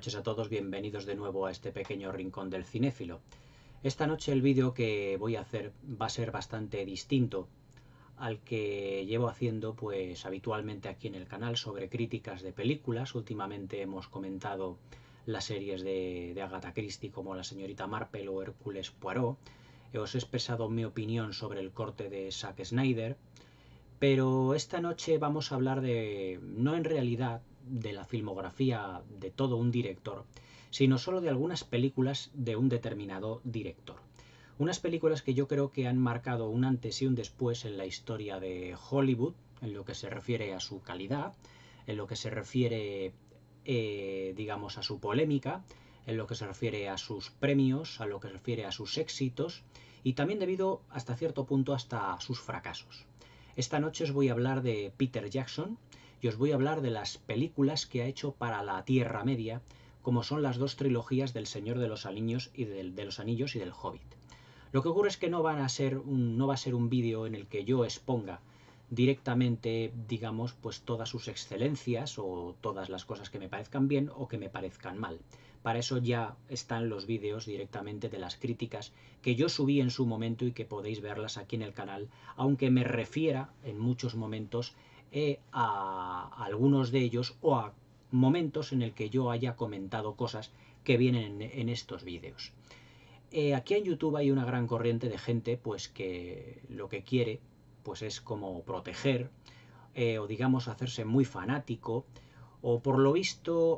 noches a todos, bienvenidos de nuevo a este pequeño rincón del cinéfilo. Esta noche el vídeo que voy a hacer va a ser bastante distinto al que llevo haciendo pues habitualmente aquí en el canal sobre críticas de películas. Últimamente hemos comentado las series de Agatha Christie como La señorita Marple o Hércules Poirot. Os he expresado mi opinión sobre el corte de Zack Snyder, pero esta noche vamos a hablar no en realidad de la filmografía de todo un director, sino solo de algunas películas de un determinado director. Unas películas que yo creo que han marcado un antes y un después en la historia de Hollywood, en lo que se refiere a su calidad, en lo que se refiere, digamos, a su polémica, en lo que se refiere a sus premios, a lo que se refiere a sus éxitos, y también debido hasta cierto punto hasta sus fracasos. Esta noche os voy a hablar de Peter Jackson y os voy a hablar de las películas que ha hecho para la Tierra Media, como son las dos trilogías del Señor de los Anillos y del Hobbit. Lo que ocurre es que no va a ser un vídeo en el que yo exponga directamente, digamos, pues todas sus excelencias o todas las cosas que me parezcan bien o que me parezcan mal. Para eso ya están los vídeos directamente de las críticas que yo subí en su momento y que podéis verlas aquí en el canal, aunque me refiera en muchos momentos a algunos de ellos o a momentos en el que yo haya comentado cosas que vienen en estos vídeos. Aquí en YouTube hay una gran corriente de gente pues que lo que quiere pues es como proteger o digamos hacerse muy fanático o por lo visto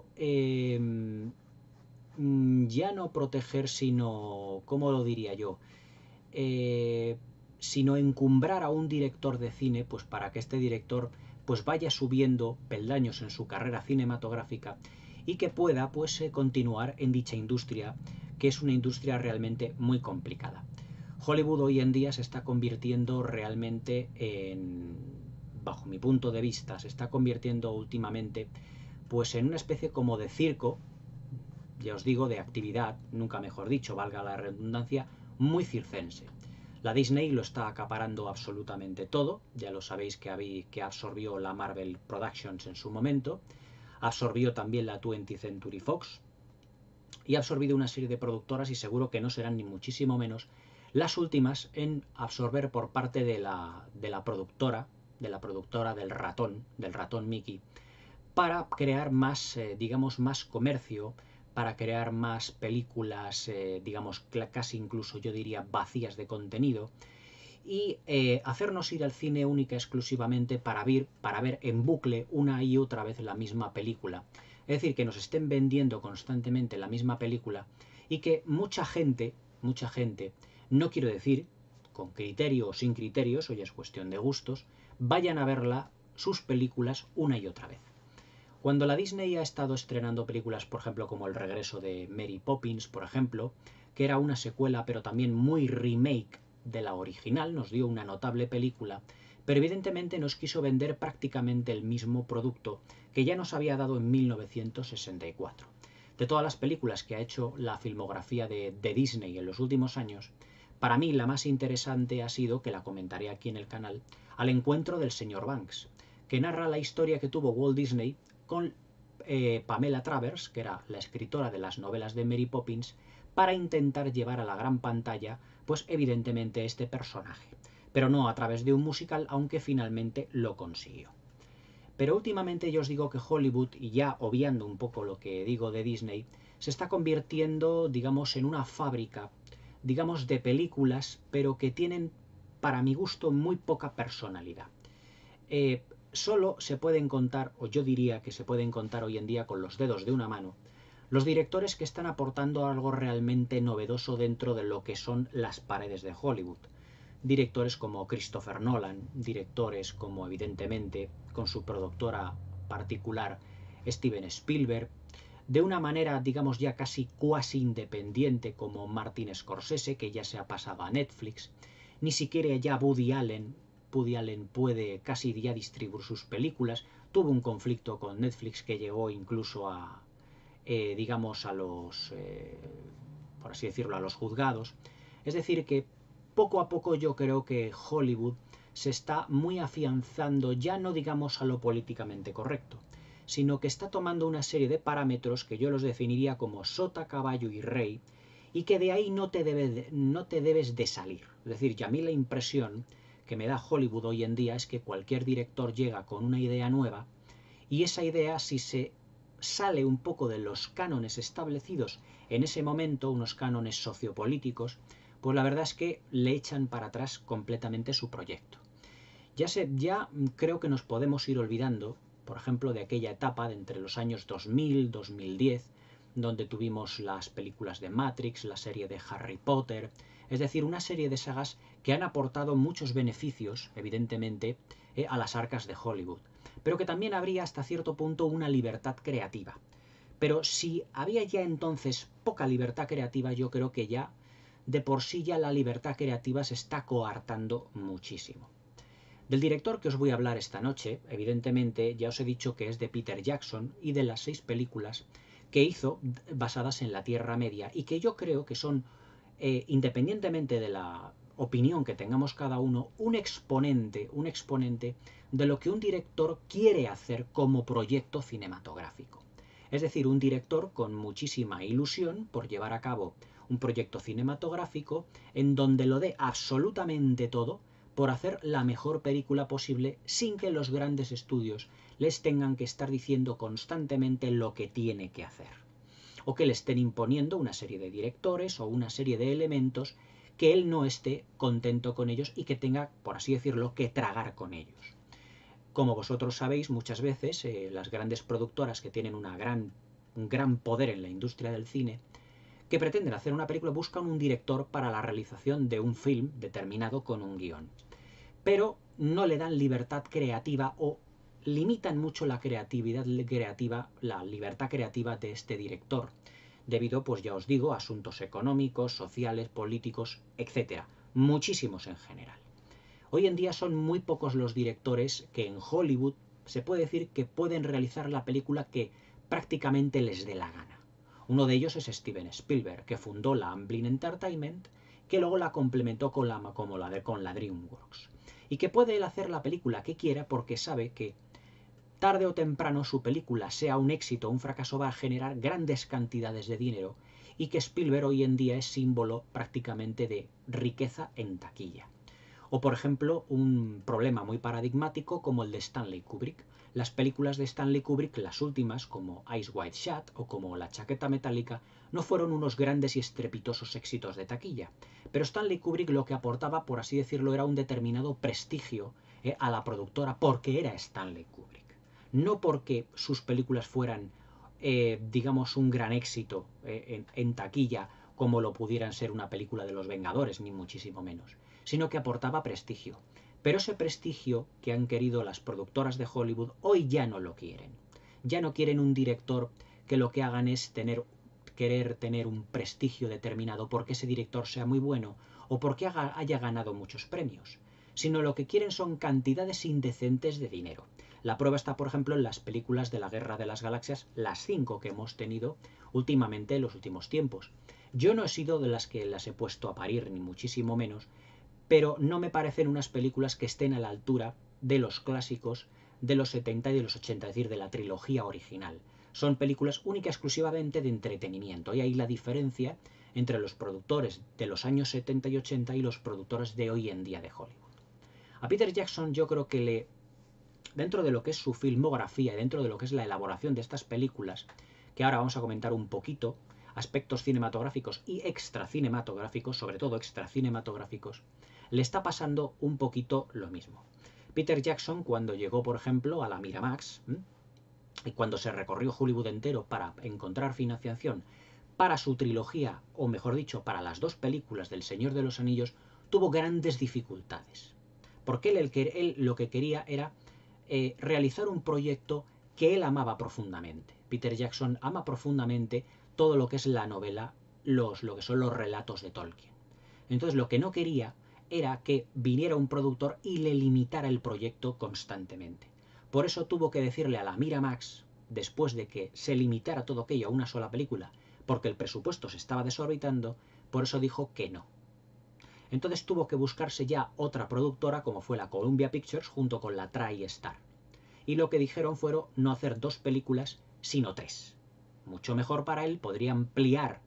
ya no proteger sino, ¿cómo lo diría yo? Sino encumbrar a un director de cine pues para que este director pues vaya subiendo peldaños en su carrera cinematográfica y que pueda pues continuar en dicha industria, que es una industria realmente muy complicada. Hollywood hoy en día se está convirtiendo realmente bajo mi punto de vista, se está convirtiendo últimamente pues en una especie como de circo, ya os digo, de actividad, nunca mejor dicho, valga la redundancia, muy circense. La Disney lo está acaparando absolutamente todo, ya lo sabéis que absorbió la Marvel Productions en su momento, absorbió también la 20th Century Fox y ha absorbido una serie de productoras y seguro que no serán ni muchísimo menos las últimas en absorber por parte de la productora del ratón Mickey, para crear más, digamos, más comercio, para crear más películas, digamos, casi incluso yo diría vacías de contenido, y hacernos ir al cine única y exclusivamente para ver en bucle una y otra vez la misma película. Es decir, que nos estén vendiendo constantemente la misma película y que mucha gente, no quiero decir con criterio o sin criterio, eso ya es cuestión de gustos, vayan a verla, sus películas, una y otra vez. Cuando la Disney ha estado estrenando películas, por ejemplo, como El regreso de Mary Poppins, por ejemplo, que era una secuela pero también muy remake de la original, nos dio una notable película, pero evidentemente nos quiso vender prácticamente el mismo producto que ya nos había dado en 1964. De todas las películas que ha hecho la filmografía de Disney en los últimos años, para mí la más interesante ha sido, que la comentaré aquí en el canal, Al encuentro del señor Banks, que narra la historia que tuvo Walt Disney con Pamela Travers, que era la escritora de las novelas de Mary Poppins, para intentar llevar a la gran pantalla, pues evidentemente este personaje, pero no a través de un musical, aunque finalmente lo consiguió. Pero últimamente yo os digo que Hollywood, y ya obviando un poco lo que digo de Disney, se está convirtiendo, digamos, en una fábrica, digamos, de películas, pero que tienen, para mi gusto, muy poca personalidad. Solo se pueden contar, o yo diría que se pueden contar hoy en día con los dedos de una mano, los directores que están aportando algo realmente novedoso dentro de lo que son las paredes de Hollywood. Directores como Christopher Nolan, directores como evidentemente con su productora particular Steven Spielberg, de una manera digamos ya casi cuasi independiente como Martin Scorsese, que ya se ha pasado a Netflix, ni siquiera ya Woody Allen puede casi ya distribuir sus películas, tuvo un conflicto con Netflix que llegó incluso a, digamos, a los, por así decirlo, a los juzgados. Es decir, que poco a poco yo creo que Hollywood se está muy afianzando, ya no digamos a lo políticamente correcto, sino que está tomando una serie de parámetros que yo los definiría como sota, caballo y rey, y que de ahí no te debes de salir. Es decir, ya a mí la impresión que me da Hollywood hoy en día es que cualquier director llega con una idea nueva, y esa idea, si se sale un poco de los cánones establecidos en ese momento, unos cánones sociopolíticos, pues la verdad es que le echan para atrás completamente su proyecto. Ya creo que nos podemos ir olvidando, por ejemplo, de aquella etapa de entre los años 2000, 2010, donde tuvimos las películas de Matrix, la serie de Harry Potter, es decir, una serie de sagas que han aportado muchos beneficios, evidentemente, a las arcas de Hollywood, pero que también habría hasta cierto punto una libertad creativa. Pero si había ya entonces poca libertad creativa, yo creo que ya de por sí ya la libertad creativa se está coartando muchísimo. Del director que os voy a hablar esta noche, evidentemente ya os he dicho que es de Peter Jackson y de las 6 películas que hizo basadas en la Tierra Media y que yo creo que son, independientemente de la opinión que tengamos cada uno, un exponente de lo que un director quiere hacer como proyecto cinematográfico. Es decir, un director con muchísima ilusión por llevar a cabo un proyecto cinematográfico en donde lo dé absolutamente todo por hacer la mejor película posible sin que los grandes estudios les tengan que estar diciendo constantemente lo que tiene que hacer, o que le estén imponiendo una serie de directores o una serie de elementos que él no esté contento con ellos y que tenga, por así decirlo, que tragar con ellos. Como vosotros sabéis, muchas veces las grandes productoras que tienen un gran poder en la industria del cine, que pretenden hacer una película, buscan un director para la realización de un film determinado con un guión, pero no le dan libertad creativa o limitan mucho la libertad creativa de este director, debido, pues ya os digo, a asuntos económicos, sociales, políticos, etcétera, muchísimos en general. Hoy en día son muy pocos los directores que en Hollywood se puede decir que pueden realizar la película que prácticamente les dé la gana. Uno de ellos es Steven Spielberg, que fundó la Amblin Entertainment, que luego la complementó con la DreamWorks, y que puede él hacer la película que quiera porque sabe que tarde o temprano su película, sea un éxito o un fracaso, va a generar grandes cantidades de dinero, y que Spielberg hoy en día es símbolo prácticamente de riqueza en taquilla. O por ejemplo, un problema muy paradigmático como el de Stanley Kubrick. Las películas de Stanley Kubrick, las últimas, como Eyes Wide Shut o como La chaqueta metálica, no fueron unos grandes y estrepitosos éxitos de taquilla. Pero Stanley Kubrick lo que aportaba, por así decirlo, era un determinado prestigio a la productora porque era Stanley Kubrick. No porque sus películas fueran, digamos, un gran éxito en taquilla, como lo pudieran ser una película de los Vengadores, ni muchísimo menos, sino que aportaba prestigio. Pero ese prestigio que han querido las productoras de Hollywood hoy ya no lo quieren. Ya no quieren un director que lo que hagan es querer tener un prestigio determinado porque ese director sea muy bueno o porque haya ganado muchos premios, sino lo que quieren son cantidades indecentes de dinero. La prueba está, por ejemplo, en las películas de la Guerra de las Galaxias, las 5 que hemos tenido últimamente en los últimos tiempos. Yo no he sido de las que las he puesto a parir, ni muchísimo menos, pero no me parecen unas películas que estén a la altura de los clásicos de los 70 y de los 80, es decir, de la trilogía original. Son películas única y exclusivamente de entretenimiento, y ahí la diferencia entre los productores de los años 70 y 80 y los productores de hoy en día de Hollywood. A Peter Jackson yo creo que dentro de lo que es su filmografía y dentro de lo que es la elaboración de estas películas, que ahora vamos a comentar un poquito, aspectos cinematográficos y extracinematográficos, sobre todo extracinematográficos, le está pasando un poquito lo mismo. Peter Jackson, cuando llegó, por ejemplo, a la Miramax, y cuando se recorrió Hollywood entero para encontrar financiación para su trilogía, o mejor dicho, para las 2 películas del Señor de los Anillos, tuvo grandes dificultades. Porque él lo que quería era realizar un proyecto que él amaba profundamente. Peter Jackson ama profundamente todo lo que es la novela, lo que son los relatos de Tolkien. Entonces lo que no quería era que viniera un productor y le limitara el proyecto constantemente. Por eso tuvo que decirle a la Miramax, después de que se limitara todo aquello a una sola película, porque el presupuesto se estaba desorbitando, por eso dijo que no. Entonces tuvo que buscarse ya otra productora, como fue la Columbia Pictures, junto con la TriStar. y lo que dijeron fueron no hacer 2 películas, sino 3. Mucho mejor para él, podría ampliar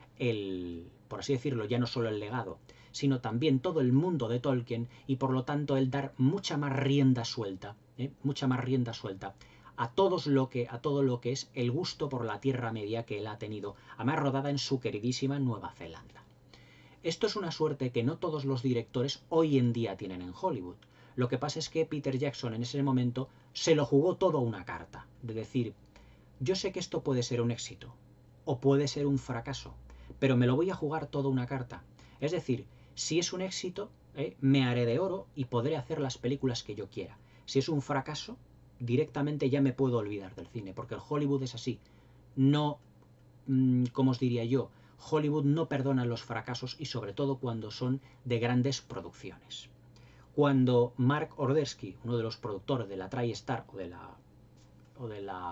por así decirlo, ya no solo el legado, sino también todo el mundo de Tolkien, y por lo tanto el dar mucha más rienda suelta, mucha más rienda suelta a todo lo que es el gusto por la Tierra Media que él ha tenido, además rodada en su queridísima Nueva Zelanda. Esto es una suerte que no todos los directores hoy en día tienen en Hollywood. Lo que pasa es que Peter Jackson en ese momento se lo jugó todo a una carta, de decir, yo sé que esto puede ser un éxito, o puede ser un fracaso, pero me lo voy a jugar todo a una carta. Es decir, si es un éxito, me haré de oro y podré hacer las películas que yo quiera. Si es un fracaso, directamente ya me puedo olvidar del cine, porque el Hollywood es así. No, ¿cómo os diría yo? Hollywood no perdona los fracasos, y sobre todo cuando son de grandes producciones. Cuando Mark Ordersky, uno de los productores de la TriStar o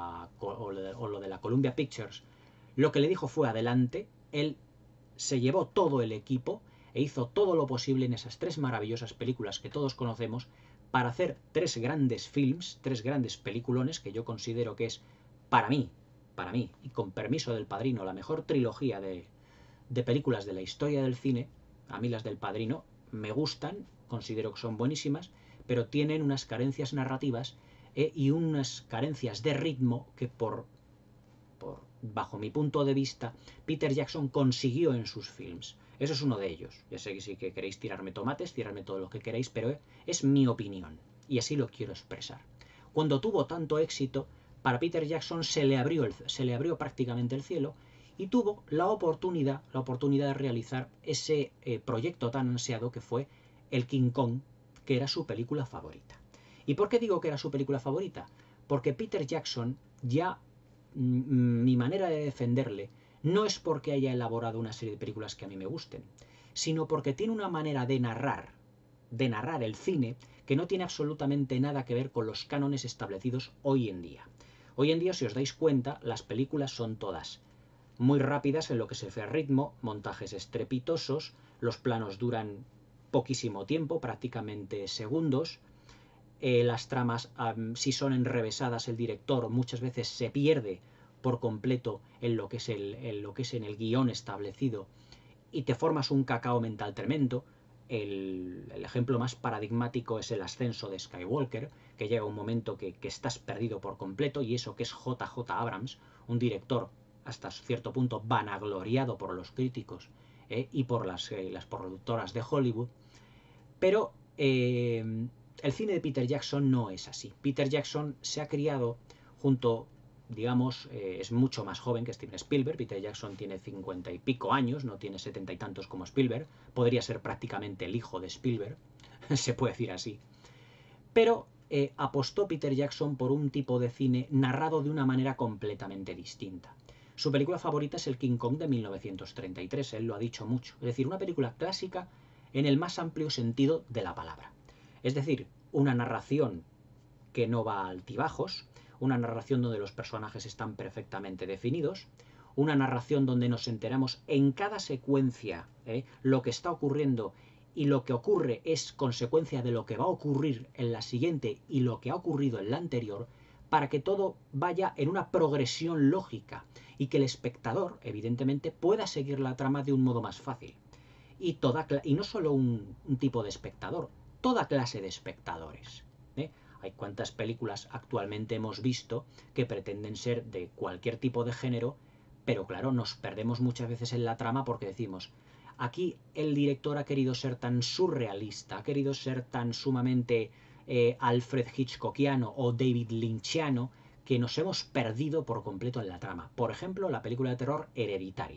lo de la Columbia Pictures, lo que le dijo fue adelante, él se llevó todo el equipo e hizo todo lo posible en esas 3 maravillosas películas que todos conocemos para hacer 3 grandes films, 3 grandes peliculones que yo considero que es, para mí, y con permiso del Padrino, la mejor trilogía de películas de la historia del cine. A mí las del Padrino me gustan, considero que son buenísimas, pero tienen unas carencias narrativas y unas carencias de ritmo que bajo mi punto de vista, Peter Jackson consiguió en sus films. Eso es uno de ellos. Ya sé que si que queréis tirarme tomates, tirarme todo lo que queréis, pero es mi opinión y así lo quiero expresar. Cuando tuvo tanto éxito, para Peter Jackson se le abrió prácticamente el cielo y tuvo la oportunidad de realizar ese proyecto tan ansiado que fue el King Kong, que era su película favorita. ¿Y por qué digo que era su película favorita? Porque Peter Jackson ya, mi manera de defenderle no es porque haya elaborado una serie de películas que a mí me gusten, sino porque tiene una manera de narrar el cine que no tiene absolutamente nada que ver con los cánones establecidos hoy en día. Hoy en día, si os dais cuenta, las películas son todas muy rápidas en lo que se refiere al ritmo, montajes estrepitosos, los planos duran poquísimo tiempo, prácticamente segundos. Las tramas, si son enrevesadas, el director muchas veces se pierde por completo en lo que es en el guión establecido y te formas un cacao mental tremendo. El ejemplo más paradigmático es el ascenso de Skywalker, que llega un momento que estás perdido por completo, y eso que es J.J. Abrams, un director hasta cierto punto vanagloriado por los críticos y por las productoras de Hollywood. Pero el cine de Peter Jackson no es así. Peter Jackson se ha criado junto, digamos, es mucho más joven que Steven Spielberg. Peter Jackson tiene 50 y pico años, no tiene 70 y tantos como Spielberg. Podría ser prácticamente el hijo de Spielberg, se puede decir así. Pero apostó Peter Jackson por un tipo de cine narrado de una manera completamente distinta. Su película favorita es el King Kong de 1933, él lo ha dicho mucho. Es decir, una película clásica en el más amplio sentido de la palabra. Es decir, una narración que no va a altibajos, una narración donde los personajes están perfectamente definidos, una narración donde nos enteramos en cada secuencia lo que está ocurriendo, y lo que ocurre es consecuencia de lo que va a ocurrir en la siguiente y lo que ha ocurrido en la anterior, para que todo vaya en una progresión lógica y que el espectador, evidentemente, pueda seguir la trama de un modo más fácil. Y no solo un tipo de espectador, toda clase de espectadores. Hay cuantas películas actualmente hemos visto que pretenden ser de cualquier tipo de género, pero claro, nos perdemos muchas veces en la trama porque decimos, aquí el director ha querido ser tan surrealista, ha querido ser tan sumamente Alfred Hitchcockiano o David Lynchiano, que nos hemos perdido por completo en la trama. Por ejemplo, la película de terror Hereditary,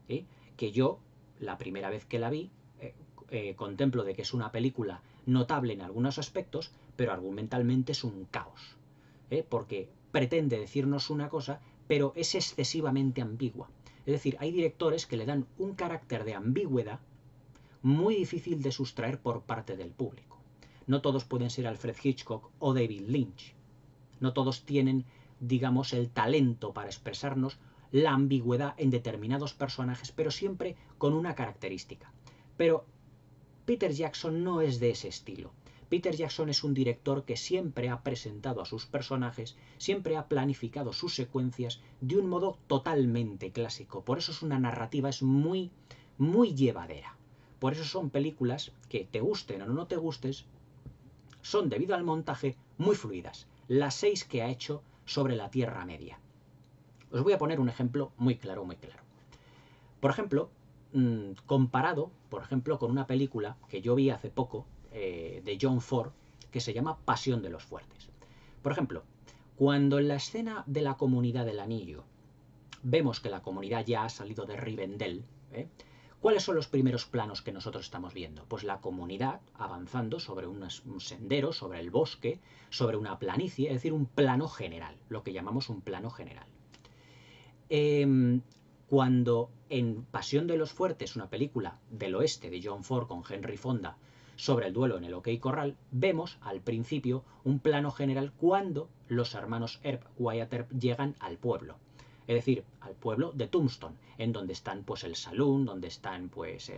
que yo, la primera vez que la vi, contemplo de que es una película notable en algunos aspectos, pero argumentalmente es un caos, porque pretende decirnos una cosa, pero es excesivamente ambigua. Es decir, hay directores que le dan un carácter de ambigüedad muy difícil de sustraer por parte del público. No todos pueden ser Alfred Hitchcock o David Lynch. No todos tienen, digamos, el talento para expresarnos la ambigüedad en determinados personajes, pero siempre con una característica. Pero Peter Jackson no es de ese estilo. Peter Jackson es un director que siempre ha presentado a sus personajes, siempre ha planificado sus secuencias de un modo totalmente clásico. Por eso es una narrativa, es muy, muy llevadera. Por eso son películas que te gusten o no te gustes, son debido al montaje muy fluidas. Las 6 que ha hecho sobre la Tierra Media. Os voy a poner un ejemplo muy claro, muy claro. Por ejemplo, comparado, por ejemplo, con una película que yo vi hace poco, de John Ford, que se llama Pasión de los Fuertes. Por ejemplo, cuando en la escena de la Comunidad del Anillo vemos que la comunidad ya ha salido de Rivendell, ¿cuáles son los primeros planos que nosotros estamos viendo? Pues la comunidad avanzando sobre un sendero, sobre el bosque, sobre una planicie, es decir, un plano general, lo que llamamos un plano general. Cuando en Pasión de los Fuertes, una película del oeste de John Ford con Henry Fonda, sobre el duelo en el OK Corral, vemos al principio un plano general cuando los hermanos Earp, Wyatt Earp, llegan al pueblo. Es decir, al pueblo de Tombstone, en donde están pues el salón, donde están pues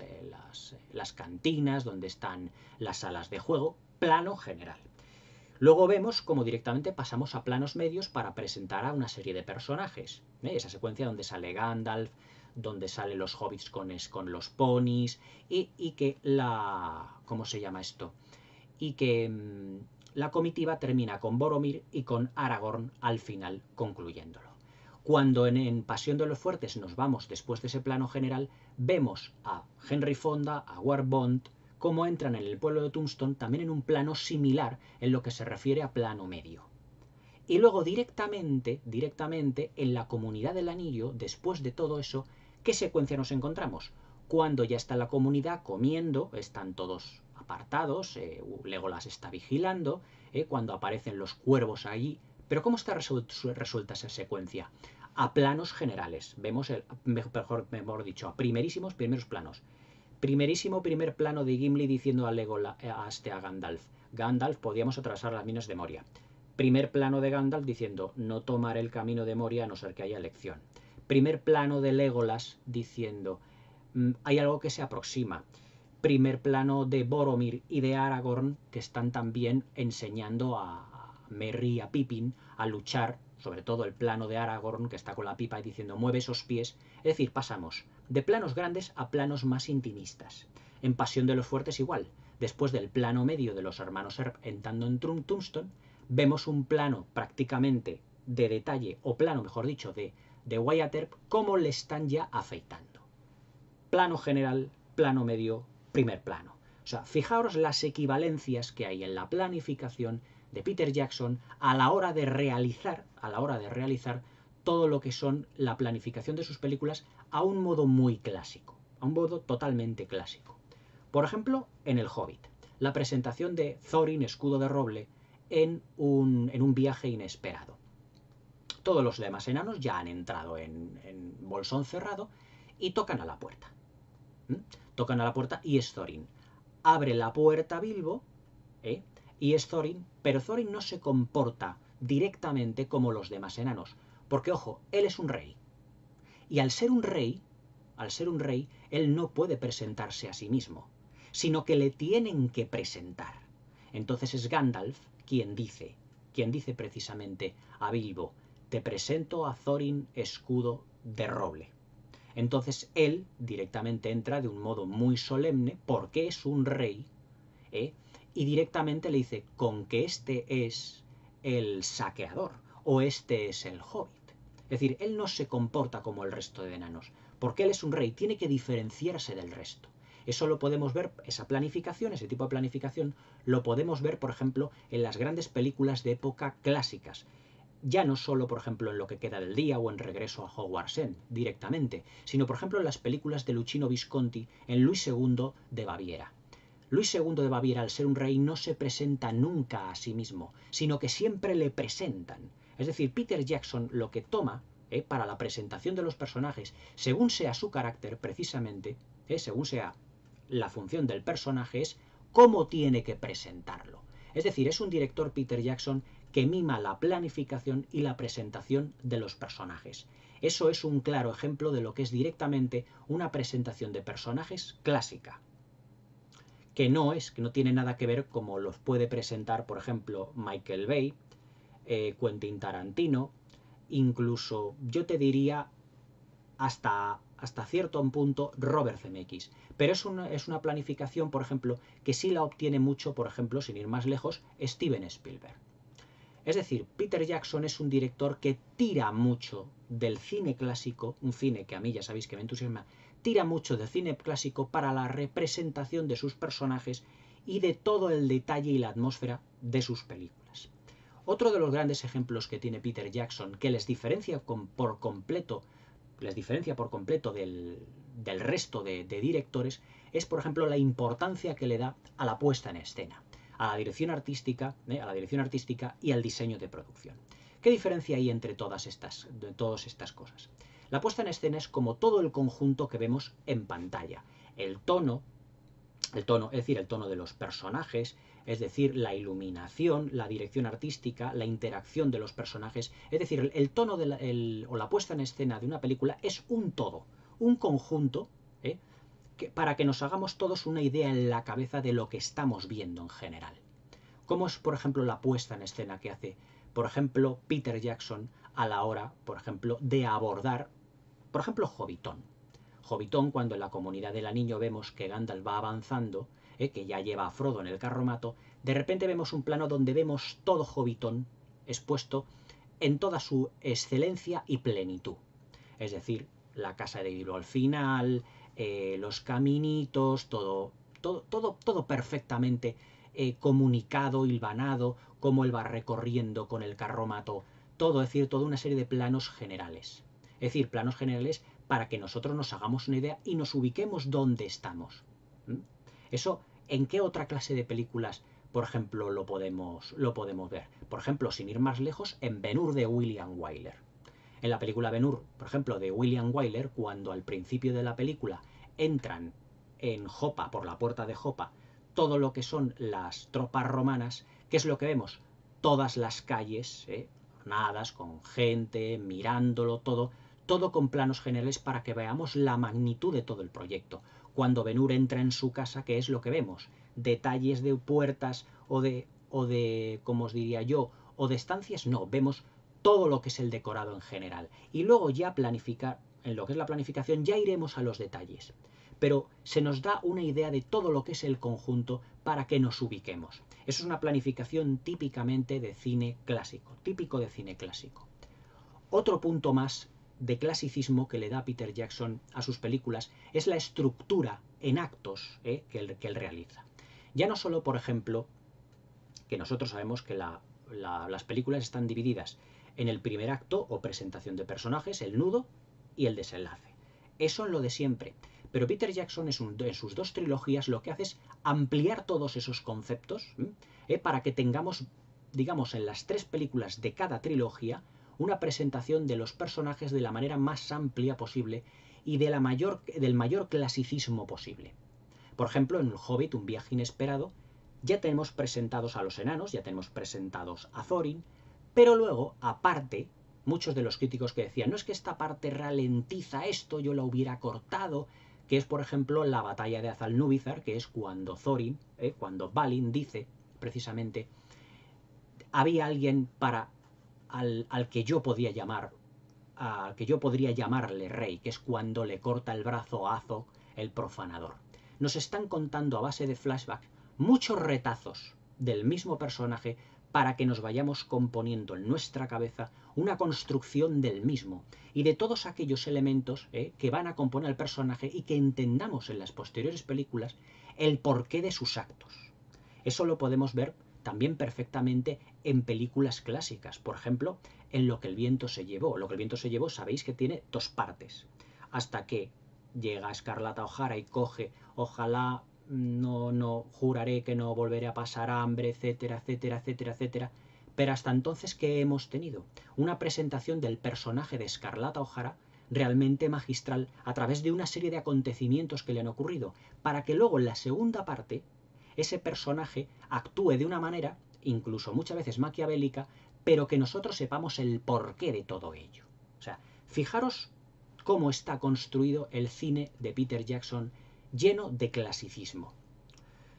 las cantinas, donde están las salas de juego, plano general. Luego vemos cómo directamente pasamos a planos medios para presentar a una serie de personajes. Esa secuencia donde sale Gandalf, donde salen los hobbits con los ponis, y que la... ¿cómo se llama esto? Y que la comitiva termina con Boromir y con Aragorn al final concluyéndolo. Cuando en Pasión de los Fuertes nos vamos después de ese plano general, vemos a Henry Fonda, a Ward Bond, cómo entran en el pueblo de Tombstone también en un plano similar en lo que se refiere a plano medio. Y luego directamente en la Comunidad del Anillo, después de todo eso, ¿qué secuencia nos encontramos? Cuando ya está la comunidad comiendo, están todos apartados, Legolas está vigilando, cuando aparecen los cuervos allí. Pero ¿cómo está resuelta esa secuencia? A planos generales. Vemos, mejor dicho, a primeros planos. Primerísimo primer plano de Gimli diciendo a Gandalf. Gandalf, podíamos atravesar las minas de Moria. Primer plano de Gandalf diciendo, no tomaré el camino de Moria a no ser que haya elección. Primer plano de Legolas diciendo, hay algo que se aproxima. Primer plano de Boromir y de Aragorn, que están también enseñando a Merry y a Pippin a luchar, sobre todo el plano de Aragorn, que está con la pipa y diciendo, mueve esos pies. Es decir, pasamos de planos grandes a planos más intimistas. En Pasión de los Fuertes igual. Después del plano medio de los hermanos Earp entrando en Tombstone, vemos un plano prácticamente de detalle, o plano, mejor dicho, de Wyatt Earp, cómo le están ya afeitando. Plano general, plano medio, primer plano. O sea, fijaos las equivalencias que hay en la planificación de Peter Jackson a la hora de realizar todo lo que son la planificación de sus películas a un modo muy clásico, a un modo totalmente clásico. Por ejemplo, en El Hobbit, la presentación de Thorin, escudo de roble, en un viaje inesperado. Todos los demás enanos ya han entrado en bolsón cerrado y tocan a la puerta. Tocan a la puerta y es Thorin. Abre la puerta Bilbo, y es Thorin, pero Thorin no se comporta directamente como los demás enanos, porque ojo, él es un rey. Y al ser un rey, él no puede presentarse a sí mismo, sino que le tienen que presentar. Entonces es Gandalf quien dice precisamente a Bilbo, te presento a Thorin, escudo de roble. Entonces él directamente entra de un modo muy solemne, porque es un rey, y directamente le dice, con que este es el saqueador, o este es el hobbit. Es decir, él no se comporta como el resto de enanos, porque él es un rey, tiene que diferenciarse del resto. Eso lo podemos ver, esa planificación, ese tipo de planificación, lo podemos ver, por ejemplo, en las grandes películas de época clásicas. Ya no solo, por ejemplo, en Lo que queda del día o en Regreso a Hogwarts End, directamente, sino, por ejemplo, en las películas de Luchino Visconti, en Luis II de Baviera. Luis II de Baviera, al ser un rey, no se presenta nunca a sí mismo, sino que siempre le presentan. Es decir, Peter Jackson lo que toma para la presentación de los personajes, según sea su carácter precisamente, según sea la función del personaje, es cómo tiene que presentarlo. Es decir, es un director, Peter Jackson, que mima la planificación y la presentación de los personajes. Eso es un claro ejemplo de lo que es directamente una presentación de personajes clásica. que no tiene nada que ver como los puede presentar, por ejemplo, Michael Bay, Quentin Tarantino, incluso yo te diría hasta cierto punto Robert Zemeckis. Pero es una planificación, por ejemplo, que sí la obtiene mucho, por ejemplo, sin ir más lejos, Steven Spielberg. Es decir, Peter Jackson es un director que tira mucho del cine clásico, un cine que a mí ya sabéis que me entusiasma, tira mucho del cine clásico para la representación de sus personajes y de todo el detalle y la atmósfera de sus películas. Otro de los grandes ejemplos que tiene Peter Jackson, que les diferencia por completo del resto de directores, es por ejemplo la importancia que le da a la puesta en escena, a la dirección artística y al diseño de producción. ¿Qué diferencia hay entre todas estas cosas? La puesta en escena es como todo el conjunto que vemos en pantalla. El tono, es decir, el tono de los personajes, es decir, la iluminación, la dirección artística, la interacción de los personajes, es decir, el tono o la puesta en escena de una película es un todo, un conjunto, para que nos hagamos todos una idea en la cabeza de lo que estamos viendo en general. ¿Cómo es, por ejemplo, la puesta en escena que hace, por ejemplo, Peter Jackson a la hora, por ejemplo, de abordar, por ejemplo, Hobbiton? Hobbiton, cuando en la comunidad del anillo vemos que Gandalf va avanzando, que ya lleva a Frodo en el carromato, de repente vemos un plano donde vemos todo Hobbiton expuesto en toda su excelencia y plenitud. Es decir, la casa de hilo al final, los caminitos, todo perfectamente comunicado, hilvanado, cómo él va recorriendo con el carromato, todo, es decir, toda una serie de planos generales. Es decir, planos generales para que nosotros nos hagamos una idea y nos ubiquemos dónde estamos. Eso, ¿en qué otra clase de películas, por ejemplo, lo podemos ver? Por ejemplo, sin ir más lejos, en Ben-Hur de William Wyler. En la película Ben-Hur, por ejemplo, de William Wyler, cuando al principio de la película entran en Joppa, por la puerta de Joppa, todo lo que son las tropas romanas, ¿qué es lo que vemos? Todas las calles, ornadas, con gente, mirándolo, todo con planos generales para que veamos la magnitud de todo el proyecto. Cuando Ben-Hur entra en su casa, ¿qué es lo que vemos? Detalles de puertas o de, ¿cómo os diría yo? O de estancias, no, vemos todo lo que es el decorado en general. Y luego ya planificar, en lo que es la planificación, ya iremos a los detalles. Pero se nos da una idea de todo lo que es el conjunto para que nos ubiquemos. Eso es una planificación típicamente de cine clásico, típico de cine clásico. Otro punto más de clasicismo que le da Peter Jackson a sus películas es la estructura en actos que él realiza. Ya no solo, por ejemplo, que nosotros sabemos que las películas están divididas en el primer acto o presentación de personajes, el nudo y el desenlace. Eso es lo de siempre. Pero Peter Jackson en sus dos trilogías lo que hace es ampliar todos esos conceptos para que tengamos, digamos, en las tres películas de cada trilogía una presentación de los personajes de la manera más amplia posible y del mayor clasicismo posible. Por ejemplo, en El Hobbit, un viaje inesperado, ya tenemos presentados a los enanos, ya tenemos presentados a Thorin, pero luego, aparte, muchos de los críticos que decían, no es que esta parte ralentiza esto, yo la hubiera cortado, que es, por ejemplo, la batalla de Azal-Núbizar, que es cuando Thorin, cuando Balin dice, precisamente, había alguien al que yo podía llamar, al que yo podría llamarle rey, que es cuando le corta el brazo a Azog, el profanador. Nos están contando a base de flashback muchos retazos del mismo personaje para que nos vayamos componiendo en nuestra cabeza una construcción del mismo y de todos aquellos elementos que van a componer al personaje y que entendamos en las posteriores películas el porqué de sus actos. Eso lo podemos ver también perfectamente en películas clásicas. Por ejemplo, en Lo que el viento se llevó. Lo que el viento se llevó sabéis que tiene dos partes. Hasta que llega Scarlett O'Hara y coge, ojalá no juraré que no volveré a pasar hambre, etcétera, etcétera, etcétera, etcétera. Pero hasta entonces, ¿qué hemos tenido? Una presentación del personaje de Scarlett O'Hara realmente magistral a través de una serie de acontecimientos que le han ocurrido, para que luego en la segunda parte ese personaje actúe de una manera, incluso muchas veces maquiavélica, pero que nosotros sepamos el porqué de todo ello. O sea, fijaros cómo está construido el cine de Peter Jackson lleno de clasicismo.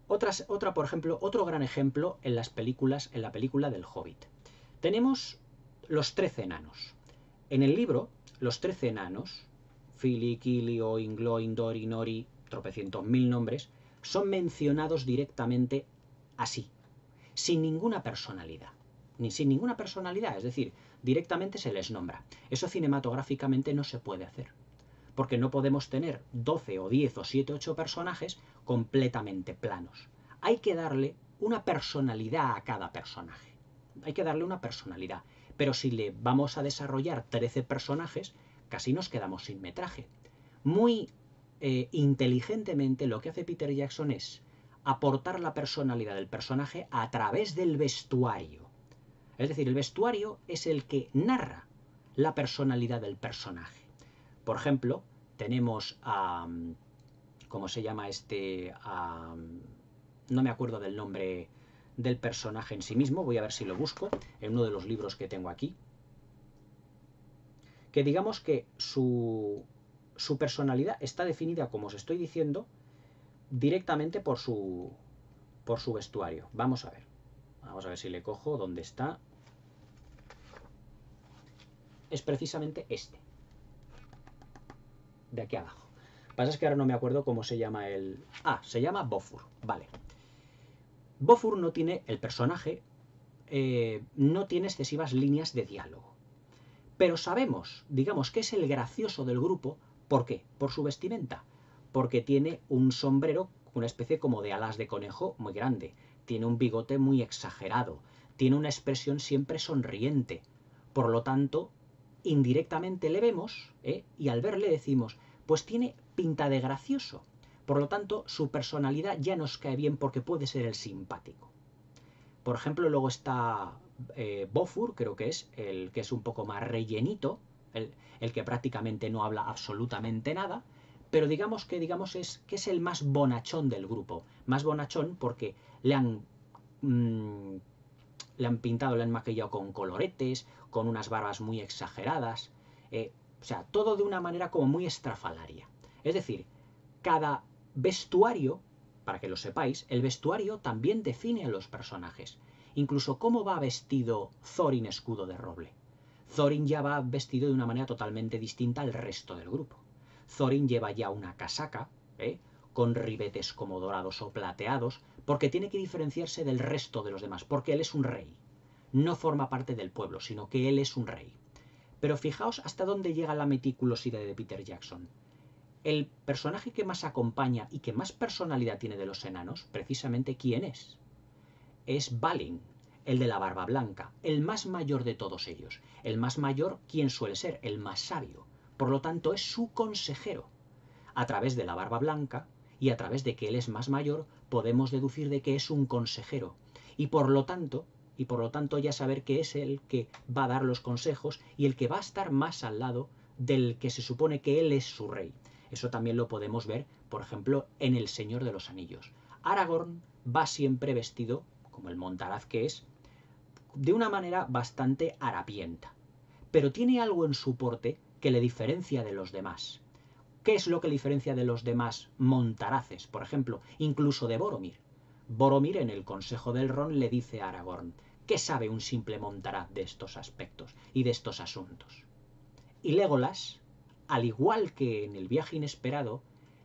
Por ejemplo, otro gran ejemplo en las películas, en la película del Hobbit. Tenemos los 13 enanos. En el libro, los 13 enanos, Fili, Kili, Oin, Gloin, Dori, Nori, tropecientos mil nombres, son mencionados directamente así, sin ninguna personalidad. Ni sin ninguna personalidad, es decir, directamente se les nombra. Eso cinematográficamente no se puede hacer, porque no podemos tener 12 o 10 o 7 o 8 personajes completamente planos. Hay que darle una personalidad a cada personaje. Hay que darle una personalidad. Pero si le vamos a desarrollar 13 personajes, casi nos quedamos sin metraje. Muy inteligentemente lo que hace Peter Jackson es aportar la personalidad del personaje a través del vestuario. Es decir, el vestuario es el que narra la personalidad del personaje. Por ejemplo, tenemos a... ¿Cómo se llama este? No me acuerdo del nombre del personaje en sí mismo. Voy a ver si lo busco en uno de los libros que tengo aquí. Que digamos que su personalidad está definida, como os estoy diciendo, directamente por su vestuario. Vamos a ver. Vamos a ver si le cojo dónde está. Es precisamente este. De aquí abajo. Lo que pasa es que ahora no me acuerdo cómo se llama el... se llama Bofur. Vale. Bofur no tiene... El personaje no tiene excesivas líneas de diálogo. Pero sabemos, digamos, que es el gracioso del grupo. ¿Por qué? Por su vestimenta. Porque tiene un sombrero, una especie como de alas de conejo muy grande. Tiene un bigote muy exagerado. Tiene una expresión siempre sonriente. Por lo tanto, indirectamente le vemos, y al verle decimos, pues tiene pinta de gracioso. Por lo tanto, su personalidad ya nos cae bien porque puede ser el simpático. Por ejemplo, luego está Bofur, creo que es el que es un poco más rellenito, el que prácticamente no habla absolutamente nada, pero digamos que es el más bonachón del grupo. Más bonachón porque le han pintado, le han maquillado con coloretes, con unas barbas muy exageradas, o sea, todo de una manera como muy estrafalaria. Es decir, cada vestuario, para que lo sepáis, el vestuario también define a los personajes. Incluso cómo va vestido Thorin Escudo de Roble. Thorin ya va vestido de una manera totalmente distinta al resto del grupo. Thorin lleva ya una casaca, con ribetes como dorados o plateados, porque tiene que diferenciarse del resto de los demás, porque él es un rey. No forma parte del pueblo, sino que él es un rey. Pero fijaos hasta dónde llega la meticulosidad de Peter Jackson. El personaje que más acompaña y que más personalidad tiene de los enanos, precisamente, ¿quién es? Es Balin, el de la barba blanca, el más mayor de todos ellos. El más mayor, ¿quién suele ser? El más sabio. Por lo tanto, es su consejero. A través de la barba blanca y a través de que él es más mayor, podemos deducir de que es un consejero. Y por lo tanto ya saber que es el que va a dar los consejos y el que va a estar más al lado del que se supone que él es su rey. Eso también lo podemos ver, por ejemplo, en El Señor de los Anillos. Aragorn va siempre vestido, como el montaraz que es, de una manera bastante harapienta. Pero tiene algo en su porte que le diferencia de los demás. ¿Qué es lo que le diferencia de los demás montaraces, por ejemplo, incluso de Boromir? Boromir en el Consejo del Ron le dice a Aragorn, ¿qué sabe un simple montaraz de estos aspectos y de estos asuntos? Y Legolas, al igual que en el viaje inesperado,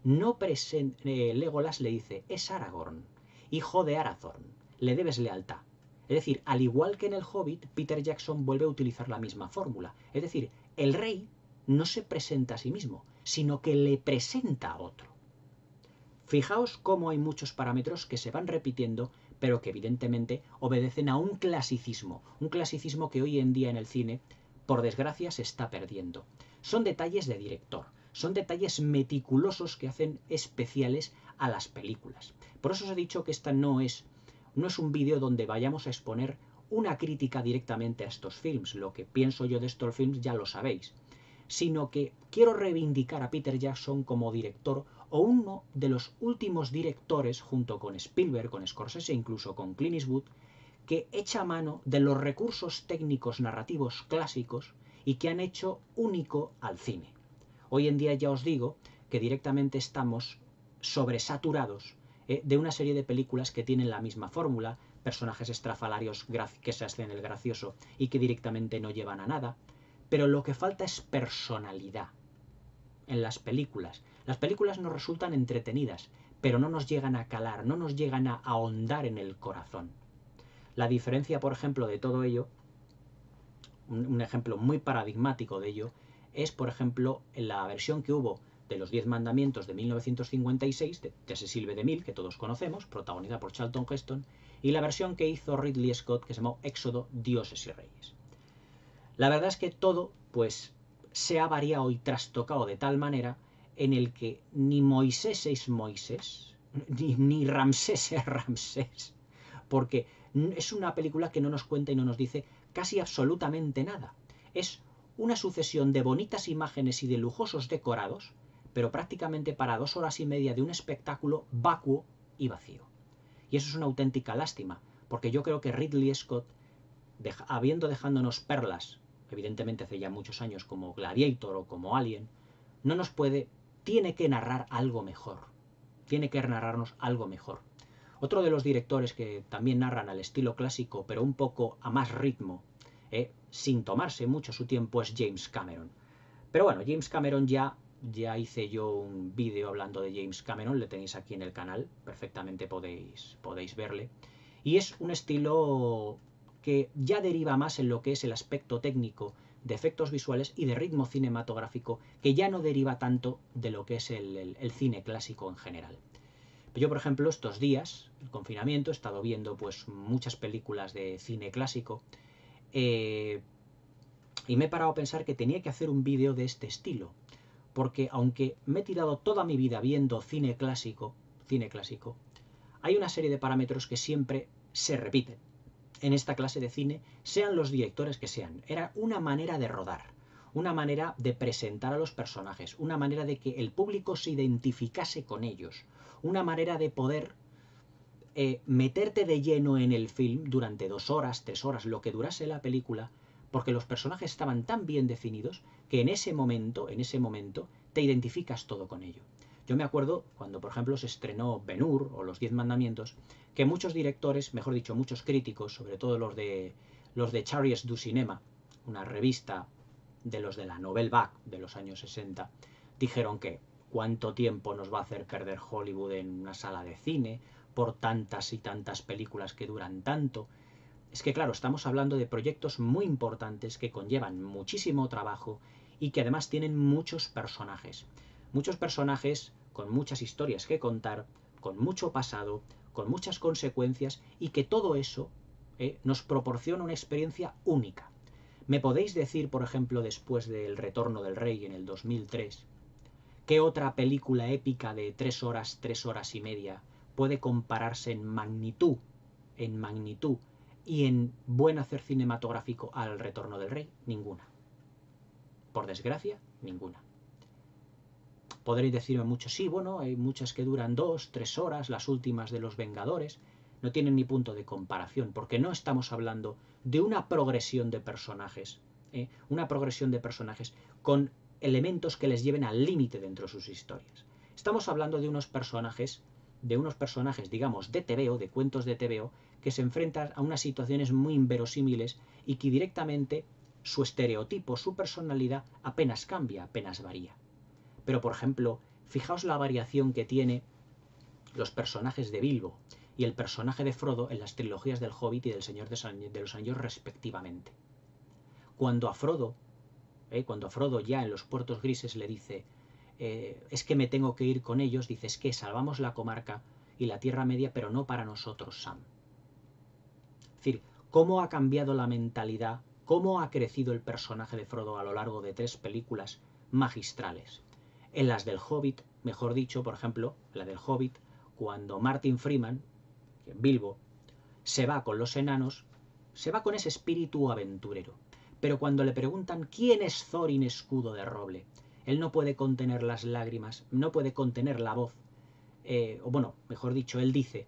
Legolas le dice, es Aragorn, hijo de Arathorn, le debes lealtad. Es decir, al igual que en el Hobbit, Peter Jackson vuelve a utilizar la misma fórmula. Es decir, el rey no se presenta a sí mismo, sino que le presenta a otro. Fijaos cómo hay muchos parámetros que se van repitiendo, pero que evidentemente obedecen a un clasicismo que hoy en día en el cine, por desgracia, se está perdiendo. Son detalles de director, son detalles meticulosos que hacen especiales a las películas. Por eso os he dicho que esta no es un vídeo donde vayamos a exponer una crítica directamente a estos films. Lo que pienso yo de estos films ya lo sabéis. Sino que quiero reivindicar a Peter Jackson como director o uno de los últimos directores, junto con Spielberg, con Scorsese e incluso con Clint Eastwood, que echa mano de los recursos técnicos narrativos clásicos y que han hecho único al cine. Hoy en día ya os digo que directamente estamos sobresaturados de una serie de películas que tienen la misma fórmula, personajes estrafalarios que se hacen el gracioso y que directamente no llevan a nada, pero lo que falta es personalidad en las películas. Las películas nos resultan entretenidas, pero no nos llegan a calar, no nos llegan a ahondar en el corazón. La diferencia, por ejemplo, de todo ello, un ejemplo muy paradigmático de ello, es, por ejemplo, la versión que hubo de los 10 mandamientos de 1956, de Cecil B. DeMille, que todos conocemos, protagonizada por Charlton Heston, y la versión que hizo Ridley Scott, que se llamó Éxodo, Dioses y Reyes. La verdad es que todo, pues, se ha variado y trastocado de tal manera en el que ni Moisés es Moisés, ni Ramsés es Ramsés, porque es una película que no nos cuenta y no nos dice casi absolutamente nada. Es una sucesión de bonitas imágenes y de lujosos decorados, pero prácticamente para 2 horas y media de un espectáculo vacuo y vacío. Y eso es una auténtica lástima, porque yo creo que Ridley Scott, habiendo dejándonos perlas, evidentemente hace ya muchos años, como Gladiator o como Alien, no nos puede, tiene que narrar algo mejor. Tiene que narrarnos algo mejor. Otro de los directores que también narran al estilo clásico, pero un poco a más ritmo, sin tomarse mucho su tiempo, es James Cameron. Pero bueno, James Cameron ya hice yo un vídeo hablando de James Cameron, le tenéis aquí en el canal, perfectamente podéis verle. Y es un estilo que ya deriva más en lo que es el aspecto técnico de efectos visuales y de ritmo cinematográfico, que ya no deriva tanto de lo que es el cine clásico en general. Yo, por ejemplo, estos días, el confinamiento, he estado viendo pues muchas películas de cine clásico y me he parado a pensar que tenía que hacer un vídeo de este estilo, porque aunque me he tirado toda mi vida viendo cine clásico, hay una serie de parámetros que siempre se repiten en esta clase de cine, sean los directores que sean. Era una manera de rodar, una manera de presentar a los personajes, una manera de que el público se identificase con ellos, una manera de poder meterte de lleno en el film durante 2 horas, 3 horas, lo que durase la película, porque los personajes estaban tan bien definidos que en ese momento te identificas todo con ello. Yo me acuerdo cuando, por ejemplo, se estrenó Ben-Hur o Los 10 Mandamientos, que muchos directores, mejor dicho, muchos críticos, sobre todo los de Charles du Cinema, una revista de los de la Nouvelle Vague de los años 60, dijeron que cuánto tiempo nos va a hacer perder Hollywood en una sala de cine por tantas y tantas películas que duran tanto. Es que claro, estamos hablando de proyectos muy importantes que conllevan muchísimo trabajo y que además tienen muchos personajes con muchas historias que contar, con mucho pasado, con muchas consecuencias y que todo eso nos proporciona una experiencia única. ¿Me podéis decir, por ejemplo, después del Retorno del Rey en el 2003, qué otra película épica de 3 horas y media puede compararse en magnitud y en buen hacer cinematográfico al Retorno del Rey? Ninguna. Por desgracia, ninguna. Podréis decirme mucho, sí, bueno, hay muchas que duran 2, 3 horas, las últimas de Los Vengadores, no tienen ni punto de comparación, porque no estamos hablando de una progresión de personajes, con elementos que les lleven al límite dentro de sus historias. Estamos hablando de unos personajes, digamos, de TVO, de cuentos de TVO, que se enfrentan a unas situaciones muy inverosímiles y que directamente su estereotipo, su personalidad apenas cambia, apenas varía. Pero, por ejemplo, fijaos la variación que tiene los personajes de Bilbo y el personaje de Frodo en las trilogías del Hobbit y del Señor de los Anillos respectivamente. Cuando a Frodo ya en los Puertos Grises le dice es que me tengo que ir con ellos, dice, es que salvamos la comarca y la Tierra Media, pero no para nosotros, Sam. Es decir, cómo ha cambiado la mentalidad, cómo ha crecido el personaje de Frodo a lo largo de 3 películas magistrales. En las del Hobbit, mejor dicho, por ejemplo, la del Hobbit, cuando Martin Freeman, Bilbo, se va con los enanos, se va con ese espíritu aventurero. Pero cuando le preguntan quién es Thorin Escudo de Roble, él no puede contener las lágrimas, no puede contener la voz. O bueno, mejor dicho, él dice,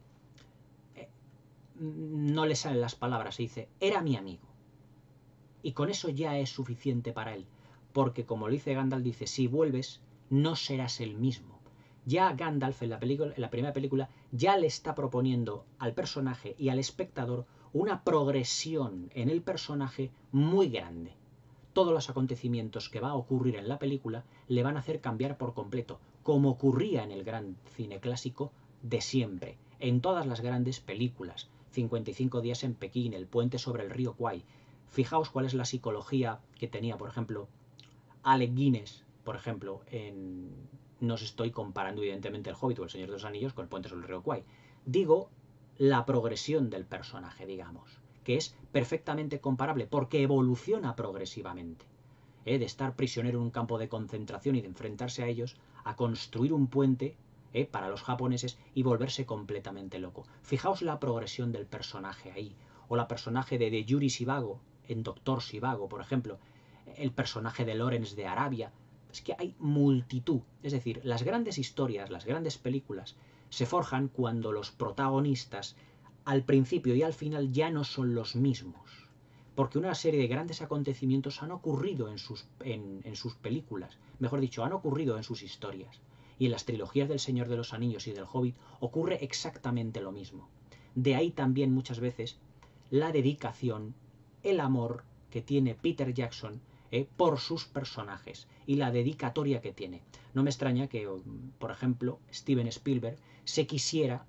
no le salen las palabras, se dice, era mi amigo. Y con eso ya es suficiente para él, porque como lo dice Gandalf, dice, si vuelves, no serás el mismo. Ya Gandalf en la primera película ya le está proponiendo al personaje y al espectador una progresión en el personaje muy grande. Todos los acontecimientos que va a ocurrir en la película le van a hacer cambiar por completo, como ocurría en el gran cine clásico de siempre, en todas las grandes películas. 55 días en Pekín, El puente sobre el río Kwai. Fijaos cuál es la psicología que tenía, por ejemplo, Alec Guinness, por ejemplo, en... No os estoy comparando evidentemente El Hobbit o El Señor de los Anillos con El puente sobre el río Kwai. Digo la progresión del personaje, digamos, que es perfectamente comparable porque evoluciona progresivamente. De estar prisionero en un campo de concentración y de enfrentarse a ellos, a construir un puente para los japoneses y volverse completamente loco. Fijaos la progresión del personaje ahí, o la personaje de Yuri Sivago en Doctor Sivago, por ejemplo, el personaje de Lawrence de Arabia. Es que hay multitud, es decir, las grandes historias, las grandes películas se forjan cuando los protagonistas al principio y al final ya no son los mismos, porque una serie de grandes acontecimientos han ocurrido en sus películas, mejor dicho, han ocurrido en sus historias. Y en las trilogías del Señor de los Anillos y del Hobbit ocurre exactamente lo mismo. De ahí también muchas veces la dedicación, el amor que tiene Peter Jackson por sus personajes y la dedicatoria que tiene. No me extraña que, por ejemplo, Steven Spielberg se quisiera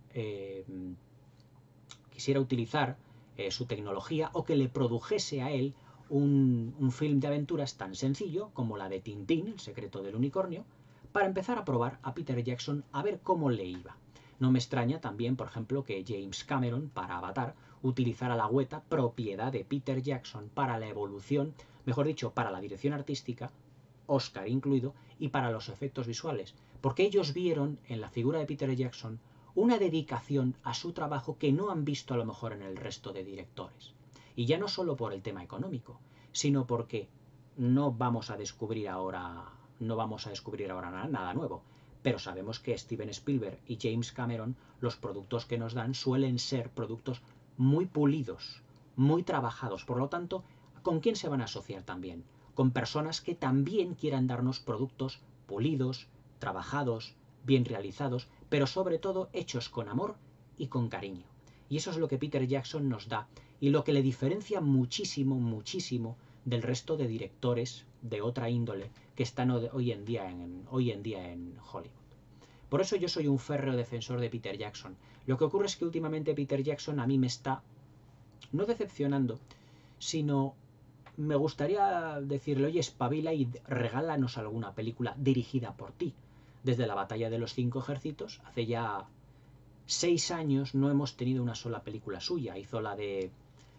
utilizar su tecnología o que le produjese a él un film de aventuras tan sencillo como la de Tintín, El secreto del unicornio, para empezar a probar a Peter Jackson a ver cómo le iba. No me extraña también, por ejemplo, que James Cameron, para Avatar, utilizara la Weta, propiedad de Peter Jackson, para la evolución, mejor dicho, para la dirección artística, Oscar incluido, y para los efectos visuales, porque ellos vieron en la figura de Peter Jackson una dedicación a su trabajo que no han visto a lo mejor en el resto de directores. Y ya no solo por el tema económico, sino porque no vamos a descubrir ahora nada nuevo. Pero sabemos que Steven Spielberg y James Cameron, los productos que nos dan suelen ser productos muy pulidos, muy trabajados. Por lo tanto, ¿con quién se van a asociar también? Con personas que también quieran darnos productos pulidos, trabajados, bien realizados, pero sobre todo hechos con amor y con cariño. Y eso es lo que Peter Jackson nos da y lo que le diferencia muchísimo, muchísimo del resto de directores de otra índole que están hoy en día en Hollywood. Por eso yo soy un férreo defensor de Peter Jackson. Lo que ocurre es que últimamente Peter Jackson a mí me está no decepcionando, sino me gustaría decirle, oye, espabila y regálanos alguna película dirigida por ti. Desde la batalla de los 5 ejércitos, hace ya 6 años no hemos tenido una sola película suya. Hizo la de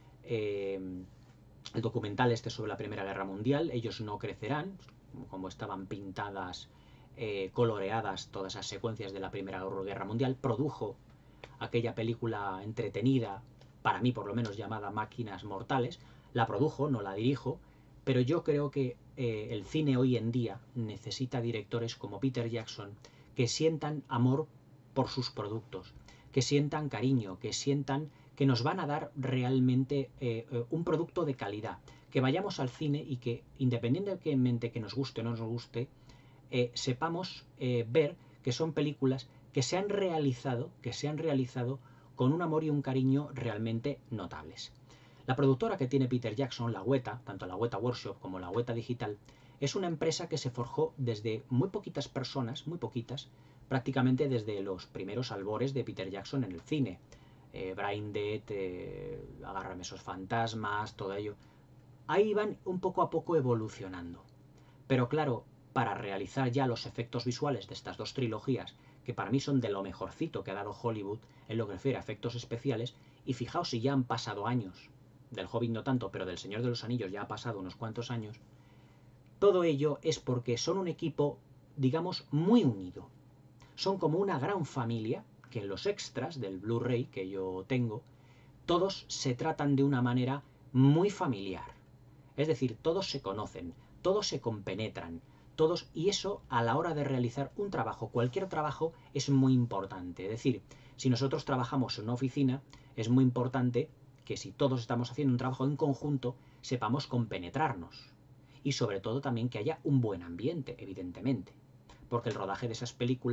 el documental este sobre la Primera Guerra Mundial, Ellos no crecerán, como estaban pintadas, coloreadas todas esas secuencias de la Primera Guerra Mundial. Produjo aquella película entretenida, para mí por lo menos llamada Máquinas Mortales. La produjo, no la dirijo, pero yo creo que el cine hoy en día necesita directores como Peter Jackson que sientan amor por sus productos, que sientan cariño, que sientan que nos van a dar realmente un producto de calidad, que vayamos al cine y que independientemente que nos guste o no nos guste, sepamos ver que son películas que se han realizado con un amor y un cariño realmente notables. La productora que tiene Peter Jackson, la Weta, tanto la Weta Workshop como la Weta Digital, es una empresa que se forjó desde muy poquitas personas, muy poquitas, prácticamente desde los primeros albores de Peter Jackson en el cine. Brain Dead, Agárrame esos fantasmas, todo ello. Ahí van un poco a poco evolucionando. Pero claro, para realizar ya los efectos visuales de estas dos trilogías, que para mí son de lo mejorcito que ha dado Hollywood en lo que refiere a efectos especiales, y fijaos si ya han pasado años, del Hobbit no tanto, pero del Señor de los Anillos ya ha pasado unos cuantos años, todo ello es porque son un equipo, digamos, muy unido. Son como una gran familia, que en los extras del Blu-ray que yo tengo, todos se tratan de una manera muy familiar. Es decir, todos se conocen, todos se compenetran, todos, y eso a la hora de realizar un trabajo, cualquier trabajo, es muy importante. Es decir, si nosotros trabajamos en una oficina, es muy importante que si todos estamos haciendo un trabajo en conjunto, sepamos compenetrarnos. Y sobre todo también que haya un buen ambiente, evidentemente. Porque el rodaje de esas películas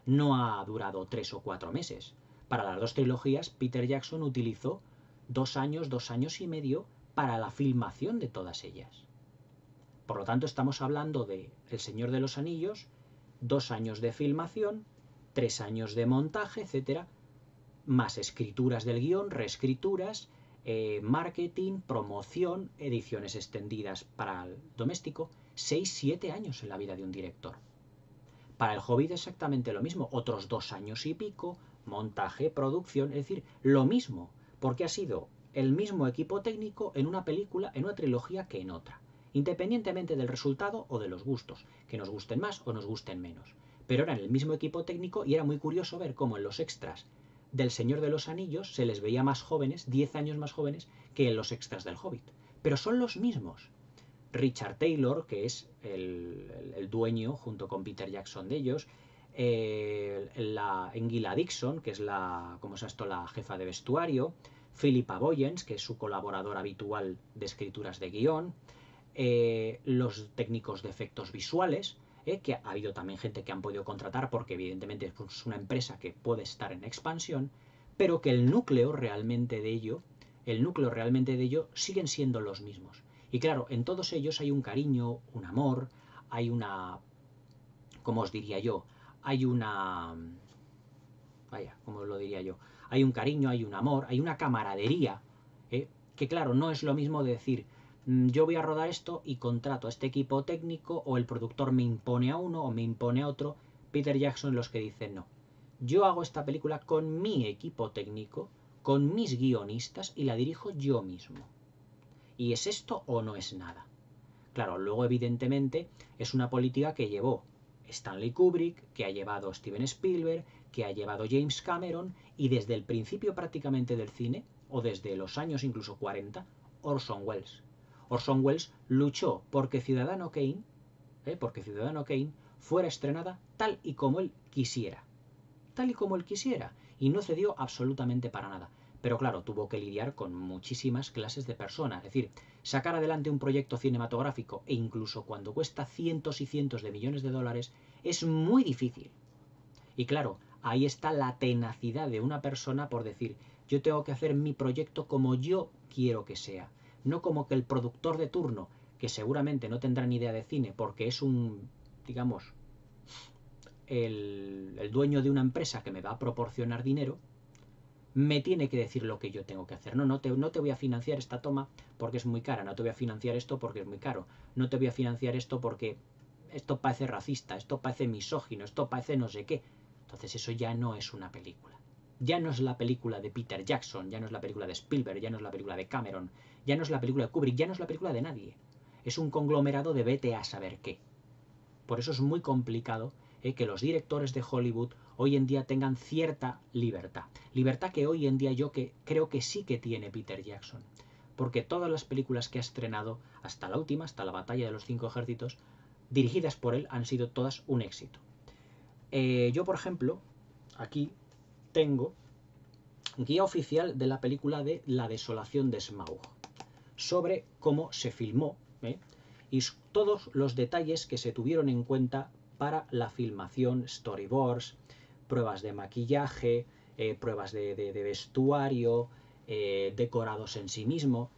no ha durado 3 o 4 meses. Para las dos trilogías, Peter Jackson utilizó 2 años y medio para la filmación de todas ellas. Por lo tanto, estamos hablando de El Señor de los Anillos, 2 años de filmación, 3 años de montaje, etcétera, más escrituras del guión, reescrituras, marketing, promoción, ediciones extendidas para el doméstico, 6-7 años en la vida de un director. Para El Hobbit exactamente lo mismo, otros 2 años y pico, montaje, producción, es decir, lo mismo, porque ha sido el mismo equipo técnico en una película, en una trilogía que en otra, independientemente del resultado o de los gustos, que nos gusten más o nos gusten menos. Pero eran el mismo equipo técnico y era muy curioso ver cómo en los extras del Señor de los Anillos se les veía más jóvenes, 10 años más jóvenes, que en los extras del Hobbit. Pero son los mismos. Richard Taylor, que es el dueño, junto con Peter Jackson de ellos, Engila Dixon, que es la jefa de vestuario, Philippa Boyens, que es su colaborador habitual de escrituras de guión, los técnicos de efectos visuales, que ha habido también gente que han podido contratar porque evidentemente es una empresa que puede estar en expansión, pero que el núcleo realmente de ello siguen siendo los mismos. Y claro, en todos ellos hay un cariño, un amor, hay una, ¿cómo os diría yo? Hay una, vaya, ¿cómo os lo diría yo? Hay un cariño, hay un amor, hay una camaradería, que claro, no es lo mismo de decir, yo voy a rodar esto y contrato a este equipo técnico, o el productor me impone a uno o me impone a otro. Peter Jackson los que dicen no. Yo hago esta película con mi equipo técnico, con mis guionistas y la dirijo yo mismo. ¿Y es esto o no es nada? Claro, luego evidentemente es una política que llevó Stanley Kubrick, que ha llevado Steven Spielberg, que ha llevado James Cameron, y desde el principio prácticamente del cine, o desde los años incluso 40, Orson Welles. Orson Welles luchó porque Ciudadano Kane fuera estrenada tal y como él quisiera. Tal y como él quisiera. Y no cedió absolutamente para nada. Pero claro, tuvo que lidiar con muchísimas clases de personas. Es decir, sacar adelante un proyecto cinematográfico, e incluso cuando cuesta cientos y cientos de millones de dólares, es muy difícil. Y claro, ahí está la tenacidad de una persona por decir, yo tengo que hacer mi proyecto como yo quiero que sea. No como que el productor de turno, que seguramente no tendrá ni idea de cine porque es digamos, el dueño de una empresa que me va a proporcionar dinero, me tiene que decir lo que yo tengo que hacer. No te voy a financiar esta toma porque es muy cara, no te voy a financiar esto porque es muy caro, no te voy a financiar esto porque esto parece racista, esto parece misógino, esto parece no sé qué. Entonces eso ya no es una película. Ya no es la película de Peter Jackson, ya no es la película de Spielberg, ya no es la película de Cameron, ya no es la película de Kubrick, ya no es la película de nadie. Es un conglomerado de vete a saber qué. Por eso es muy complicado que los directores de Hollywood hoy en día tengan cierta libertad. Libertad que hoy en día yo creo que sí que tiene Peter Jackson. Porque todas las películas que ha estrenado, hasta la última, hasta la Batalla de los 5 Ejércitos, dirigidas por él, han sido todas un éxito. Yo, por ejemplo, aquí tengo guía oficial de la película de La desolación de Smaug, sobre cómo se filmó, y todos los detalles que se tuvieron en cuenta para la filmación, storyboards, pruebas de maquillaje, pruebas de vestuario, decorados en sí mismo.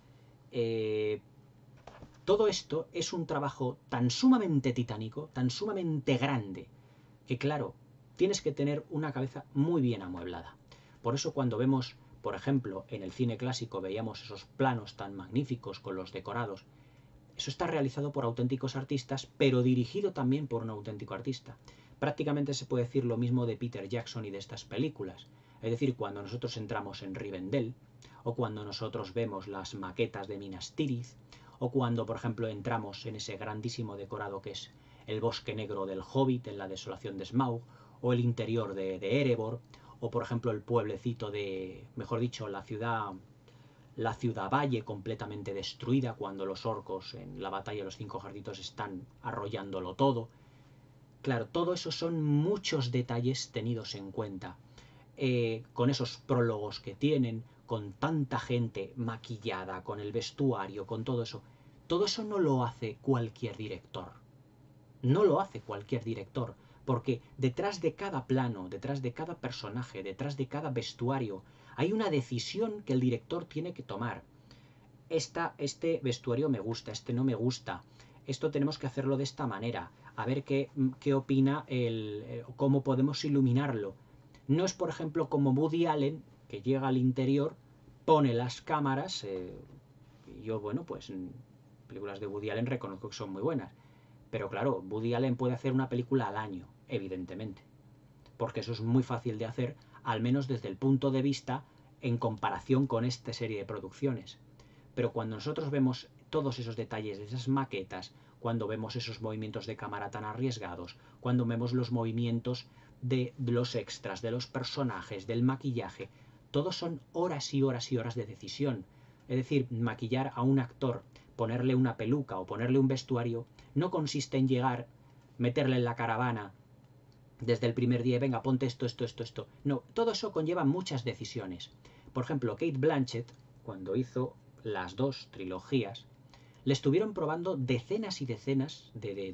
Todo esto es un trabajo tan sumamente titánico, tan sumamente grande, que claro, tienes que tener una cabeza muy bien amueblada. Por eso cuando vemos, por ejemplo, en el cine clásico veíamos esos planos tan magníficos con los decorados, eso está realizado por auténticos artistas, pero dirigido también por un auténtico artista. Prácticamente se puede decir lo mismo de Peter Jackson y de estas películas. Es decir, cuando nosotros entramos en Rivendell, o cuando nosotros vemos las maquetas de Minas Tirith, o cuando, por ejemplo, entramos en ese grandísimo decorado que es el bosque negro del Hobbit en la desolación de Smaug, o el interior de Erebor, o por ejemplo el pueblecito mejor dicho, la ciudad valle completamente destruida cuando los orcos en la batalla de los 5 ejércitos están arrollándolo todo. Claro, todo eso son muchos detalles tenidos en cuenta. Con esos prólogos que tienen, con tanta gente maquillada, con el vestuario, con todo eso. Todo eso no lo hace cualquier director. No lo hace cualquier director, porque detrás de cada plano, detrás de cada personaje, detrás de cada vestuario, hay una decisión que el director tiene que tomar. Este vestuario me gusta, este no me gusta, esto tenemos que hacerlo de esta manera, a ver qué opina cómo podemos iluminarlo. No es, por ejemplo, como Woody Allen, que llega al interior, pone las cámaras, yo, bueno, pues películas de Woody Allen reconozco que son muy buenas, pero claro, Woody Allen puede hacer una película al año, evidentemente, porque eso es muy fácil de hacer, al menos desde el punto de vista en comparación con esta serie de producciones. Pero cuando nosotros vemos todos esos detalles de esas maquetas, cuando vemos esos movimientos de cámara tan arriesgados, cuando vemos los movimientos de los extras, de los personajes, del maquillaje, todos son horas y horas y horas de decisión. Es decir, maquillar a un actor, ponerle una peluca o ponerle un vestuario, no consiste en llegar, meterle en la caravana desde el primer día, venga, ponte esto, esto, esto, esto. No, todo eso conlleva muchas decisiones. Por ejemplo, Cate Blanchett, cuando hizo las dos trilogías, le estuvieron probando decenas y decenas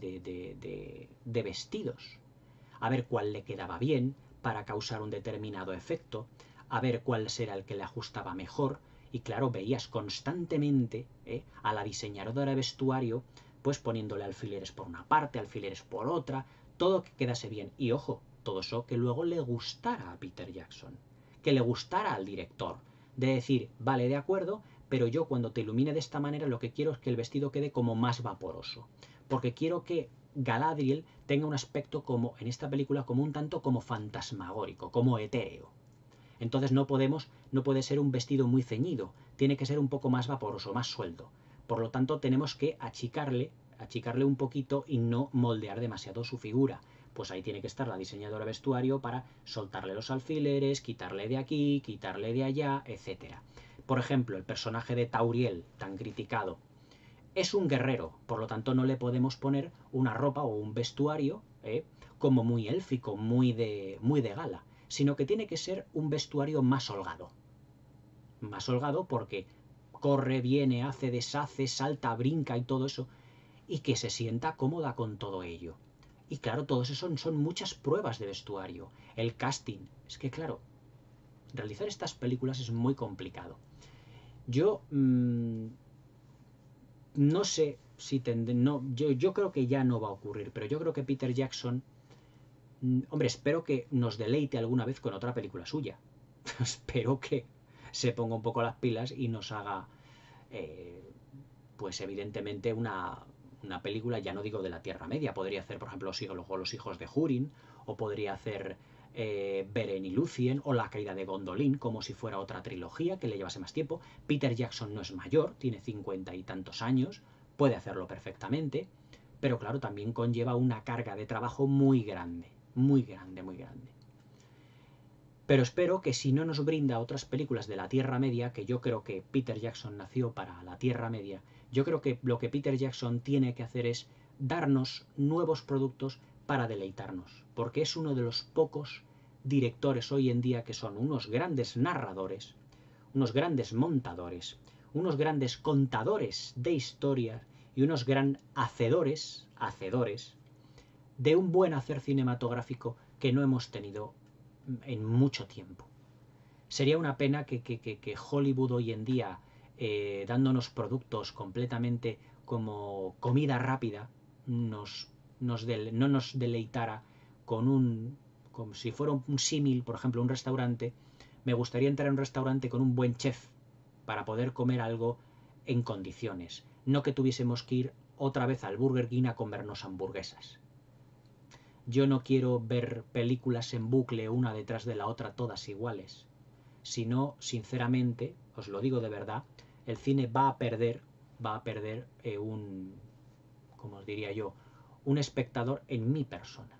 de vestidos, a ver cuál le quedaba bien para causar un determinado efecto, a ver cuál será el que le ajustaba mejor, y claro, veías constantemente a la diseñadora de vestuario pues poniéndole alfileres por una parte, alfileres por otra, todo que quedase bien. Y ojo, todo eso que luego le gustara a Peter Jackson, que le gustara al director, de decir, vale, de acuerdo, pero yo cuando te ilumine de esta manera lo que quiero es que el vestido quede como más vaporoso, porque quiero que Galadriel tenga un aspecto como, en esta película, como un tanto como fantasmagórico, como etéreo. Entonces no puede ser un vestido muy ceñido, tiene que ser un poco más vaporoso, más suelto. Por lo tanto tenemos que achicarle un poquito y no moldear demasiado su figura. Pues ahí tiene que estar la diseñadora de vestuario para soltarle los alfileres, quitarle de aquí, quitarle de allá, etc. Por ejemplo, el personaje de Tauriel, tan criticado, es un guerrero, por lo tanto no le podemos poner una ropa o un vestuario como muy élfico, muy de gala, sino que tiene que ser un vestuario más holgado. Más holgado porque corre, viene, hace, deshace, salta, brinca y todo eso, y que se sienta cómoda con todo ello. Y claro, todo eso son muchas pruebas de vestuario. El casting, es que claro, realizar estas películas es muy complicado. Yo no sé si yo creo que ya no va a ocurrir, pero yo creo que Peter Jackson, hombre, espero que nos deleite alguna vez con otra película suya. Espero que se ponga un poco las pilas y nos haga, pues evidentemente una película, ya no digo de la Tierra Media, podría hacer, por ejemplo, los hijos de Húrin, o podría hacer Beren y Lúthien, o La caída de Gondolin, como si fuera otra trilogía que le llevase más tiempo. Peter Jackson no es mayor, tiene 50 y tantos años, puede hacerlo perfectamente, pero claro, también conlleva una carga de trabajo muy grande, muy grande, muy grande. Pero espero que si no nos brinda otras películas de la Tierra Media, que yo creo que Peter Jackson nació para la Tierra Media, yo creo que lo que Peter Jackson tiene que hacer es darnos nuevos productos para deleitarnos, porque es uno de los pocos directores hoy en día que son unos grandes narradores, unos grandes montadores, unos grandes contadores de historias y unos gran hacedores de un buen hacer cinematográfico que no hemos tenido en mucho tiempo. Sería una pena que Hollywood hoy en día, dándonos productos completamente como comida rápida, no nos deleitara como si fuera un símil, por ejemplo, un restaurante. Me gustaría entrar en un restaurante con un buen chef para poder comer algo en condiciones, no que tuviésemos que ir otra vez al Burger King a comernos hamburguesas. Yo no quiero ver películas en bucle una detrás de la otra todas iguales, sino, sinceramente, os lo digo de verdad, el cine va a perder como os diría yo, un espectador en mi persona,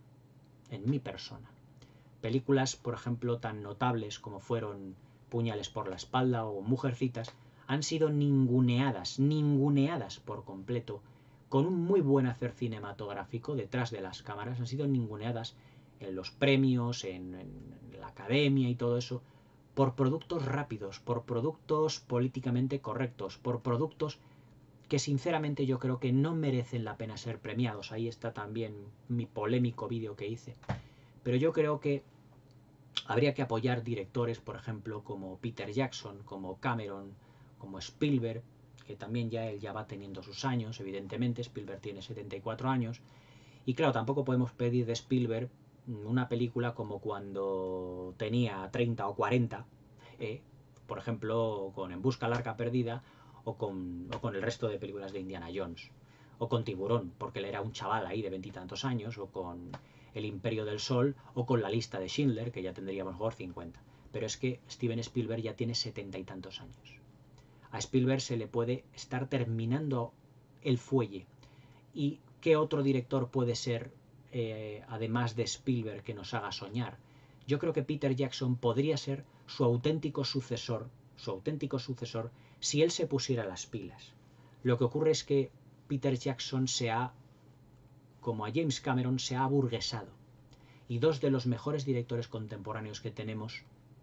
Películas, por ejemplo, tan notables como fueron Puñales por la espalda o Mujercitas, han sido ninguneadas por completo, con un muy buen hacer cinematográfico detrás de las cámaras, han sido ninguneadas en los premios, en la academia y todo eso, por productos rápidos, por productos políticamente correctos, por productos que sinceramente yo creo que no merecen la pena ser premiados. Ahí está también mi polémico vídeo que hice. Pero yo creo que habría que apoyar directores, por ejemplo, como Peter Jackson, como Cameron, como Spielberg, que también él ya va teniendo sus años, evidentemente. Spielberg tiene 74 años. Y claro, tampoco podemos pedir de Spielberg una película como cuando tenía 30 o 40, por ejemplo, con En busca del arca perdida o con el resto de películas de Indiana Jones, o con Tiburón, porque él era un chaval ahí de veintitantos años, o con El Imperio del Sol, o con La lista de Schindler, que ya tendríamos mejor 50. Pero es que Steven Spielberg ya tiene 70 y tantos años. A Spielberg se le puede estar terminando el fuelle. ¿Y qué otro director puede ser, además de Spielberg, que nos haga soñar? Yo creo que Peter Jackson podría ser su auténtico sucesor, si él se pusiera las pilas. Lo que ocurre es que Peter Jackson como a James Cameron, se ha aburguesado. Y dos de los mejores directores contemporáneos que tenemos,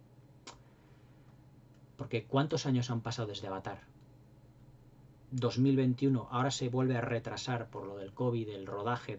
porque ¿cuántos años han pasado desde Avatar? 2021, ahora se vuelve a retrasar por lo del COVID el rodaje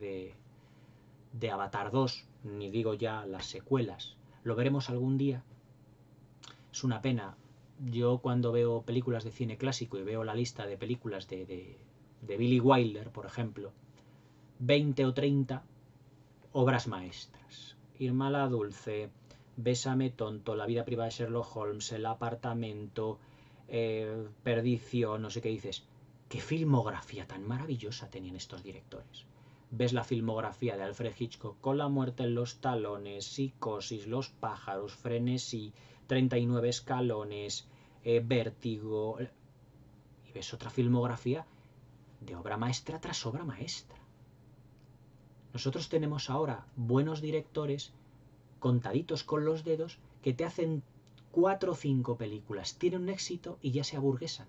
de Avatar 2, ni digo ya las secuelas. ¿Lo veremos algún día? Es una pena. Yo cuando veo películas de cine clásico y veo la lista de películas de Billy Wilder, por ejemplo, 20 o 30 obras maestras. Irma la Dulce, Bésame tonto, La vida privada de Sherlock Holmes, El apartamento, Perdición, no sé qué dices. ¿Qué filmografía tan maravillosa tenían estos directores? Ves la filmografía de Alfred Hitchcock con La muerte en los talones, Psicosis, Los pájaros, Frenesí, 39 escalones, Vértigo. Y ves otra filmografía de obra maestra tras obra maestra. Nosotros tenemos ahora buenos directores, contaditos con los dedos, que te hacen 4 o 5 películas, tienen un éxito y ya se aburguesan.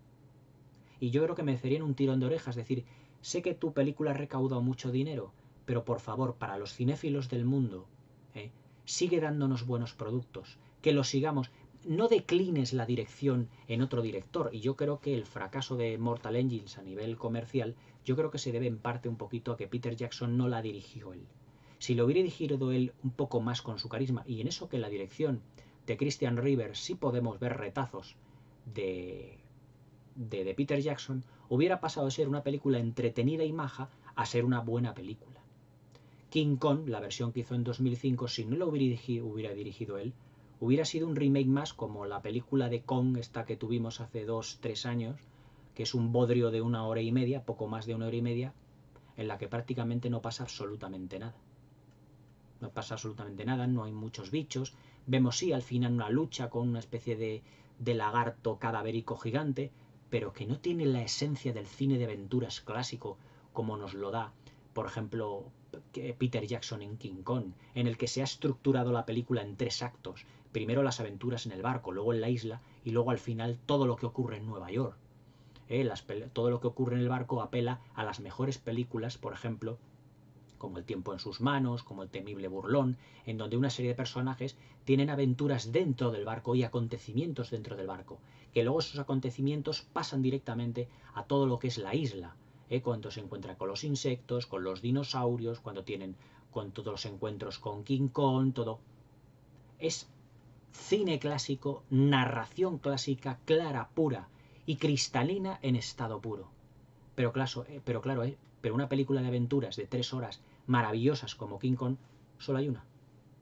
Y yo creo que merecerían un tirón de orejas, decir, sé que tu película ha recaudado mucho dinero, pero por favor, para los cinéfilos del mundo, sigue dándonos buenos productos, que los sigamos. No declines la dirección en otro director, y yo creo que el fracaso de Mortal Engines a nivel comercial, yo creo que se debe en parte un poquito a que Peter Jackson no la dirigió él. Si lo hubiera dirigido él un poco más con su carisma, y en eso que en la dirección de Christian Rivers sí podemos ver retazos de Peter Jackson, hubiera pasado de ser una película entretenida y maja a ser una buena película. King Kong, la versión que hizo en 2005, si no lo hubiera dirigido él, hubiera sido un remake más como la película de Kong, esta que tuvimos hace 2-3 años, que es un bodrio de 1 hora y media, poco más de 1 hora y media, en la que prácticamente no pasa absolutamente nada. No pasa absolutamente nada, no hay muchos bichos. Vemos sí al final una lucha con una especie de lagarto cadavérico gigante, pero que no tiene la esencia del cine de aventuras clásico como nos lo da, por ejemplo, Peter Jackson en King Kong, en el que se ha estructurado la película en 3 actos. Primero las aventuras en el barco, luego en la isla y luego al final todo lo que ocurre en Nueva York. Todo lo que ocurre en el barco apela a las mejores películas, por ejemplo, como El tiempo en sus manos, como El temible burlón, en donde una serie de personajes tienen aventuras dentro del barco y acontecimientos dentro del barco, que luego esos acontecimientos pasan directamente a todo lo que es la isla, cuando se encuentran con los insectos, con los dinosaurios, con todos los encuentros con King Kong, todo. Es cine clásico, narración clásica, clara, pura y cristalina en estado puro. Pero una película de aventuras de 3 horas maravillosas como King Kong, solo hay una.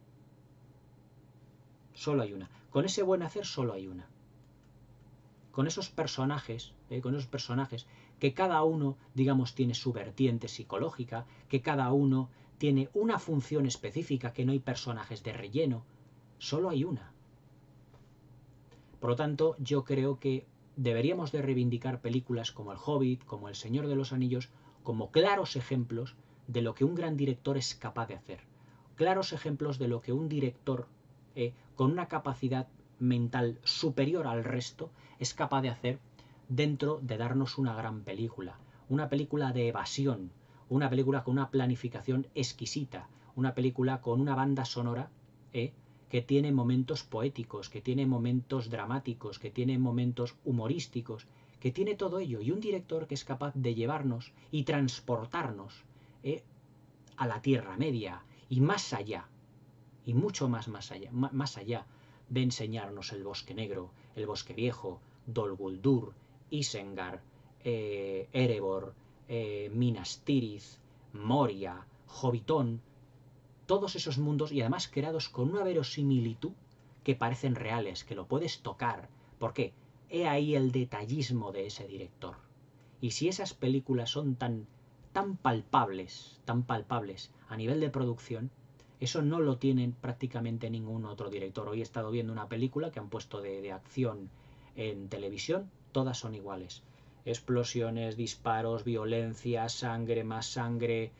Solo hay una. Con ese buen hacer solo hay una. Con esos personajes que cada uno, digamos, tiene su vertiente psicológica, que cada uno tiene una función específica, que no hay personajes de relleno, solo hay una. Por lo tanto, yo creo que deberíamos de reivindicar películas como El Hobbit, como El Señor de los Anillos, como claros ejemplos de lo que un gran director es capaz de hacer. Claros ejemplos de lo que un director con una capacidad mental superior al resto es capaz de hacer dentro de darnos una gran película. Una película de evasión, una película con una planificación exquisita, una película con una banda sonora que tiene momentos poéticos, que tiene momentos dramáticos, que tiene momentos humorísticos, que tiene todo ello, y un director que es capaz de llevarnos y transportarnos a la Tierra Media y más allá, y mucho más allá de enseñarnos el Bosque Negro, el Bosque Viejo, Dol Guldur, Isengard, Erebor, Minas Tirith, Moria, Hobbiton, todos esos mundos, y además creados con una verosimilitud que parecen reales, que lo puedes tocar. ¿Por qué? He ahí el detallismo de ese director. Y si esas películas son tan palpables a nivel de producción, eso no lo tienen prácticamente ningún otro director. Hoy he estado viendo una película que han puesto de acción en televisión, todas son iguales. Explosiones, disparos, violencia, sangre, más sangre.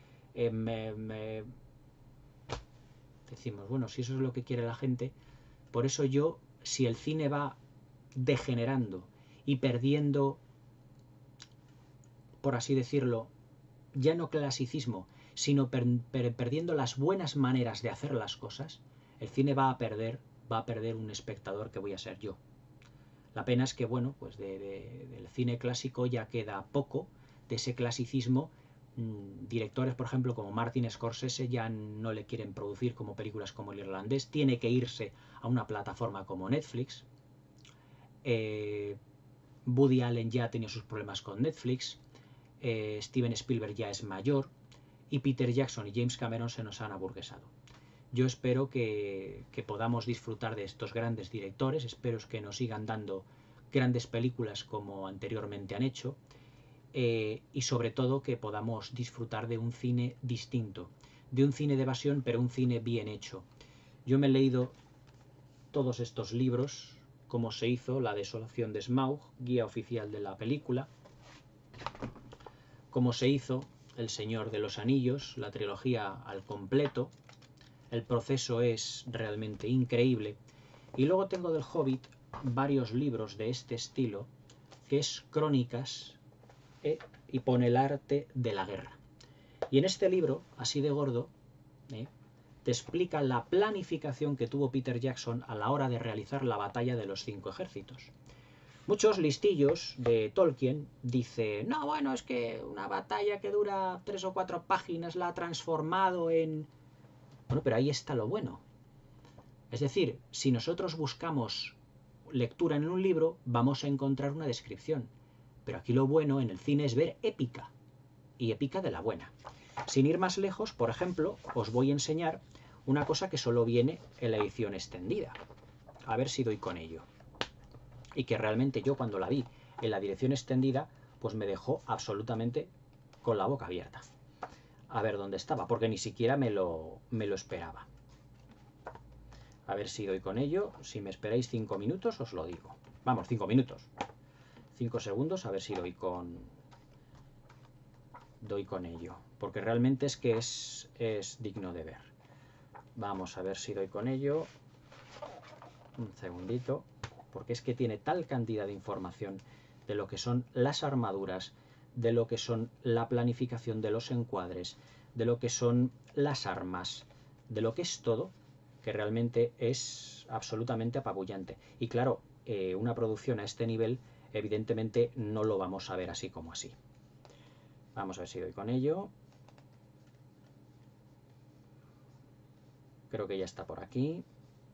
Decimos, bueno, si eso es lo que quiere la gente, por eso yo, si el cine va degenerando y perdiendo, por así decirlo, ya no clasicismo, sino perdiendo las buenas maneras de hacer las cosas, el cine va a perder un espectador que voy a ser yo. La pena es que, bueno, pues del cine clásico ya queda poco, de ese clasicismo. Directores, por ejemplo, como Martin Scorsese ya no le quieren producir como películas como El Irlandés, tiene que irse a una plataforma como Netflix. Woody Allen ya ha tenido sus problemas con Netflix. Steven Spielberg ya es mayor, y Peter Jackson y James Cameron se nos han aburguesado. Yo espero que podamos disfrutar de estos grandes directores, espero que nos sigan dando grandes películas como anteriormente han hecho, y sobre todo que podamos disfrutar de un cine distinto, de un cine de evasión, pero un cine bien hecho. Yo me he leído todos estos libros, Cómo se hizo, La desolación de Smaug, guía oficial de la película, Cómo se hizo, El Señor de los Anillos, la trilogía al completo. El proceso es realmente increíble. Y luego tengo del Hobbit varios libros de este estilo, que es Crónicas, y pone el arte de la guerra. Y en este libro, así de gordo, te explica la planificación que tuvo Peter Jackson a la hora de realizar la batalla de los 5 ejércitos. Muchos listillos de Tolkien dicen, no, bueno, es que una batalla que dura 3 o 4 páginas la ha transformado en... Bueno, pero ahí está lo bueno. Es decir, si nosotros buscamos lectura en un libro, vamos a encontrar una descripción. Pero aquí lo bueno en el cine es ver épica, y épica de la buena. Sin ir más lejos, por ejemplo, os voy a enseñar una cosa que solo viene en la edición extendida. A ver si doy con ello. Y que realmente yo cuando la vi en la dirección extendida, pues me dejó absolutamente con la boca abierta. A ver dónde estaba, porque ni siquiera me lo esperaba. A ver si doy con ello. Si me esperáis 5 minutos, os lo digo. Vamos, 5 minutos. 5 segundos, a ver si doy con ello. Porque realmente es que es digno de ver. Vamos a ver si doy con ello. Un segundito. Porque es que tiene tal cantidad de información de lo que son las armaduras, de lo que son la planificación de los encuadres, de lo que son las armas, de lo que es todo, que realmente es absolutamente apabullante. Y claro, una producción a este nivel, evidentemente no lo vamos a ver así como así. Vamos a ver si doy con ello. Creo que ya está por aquí.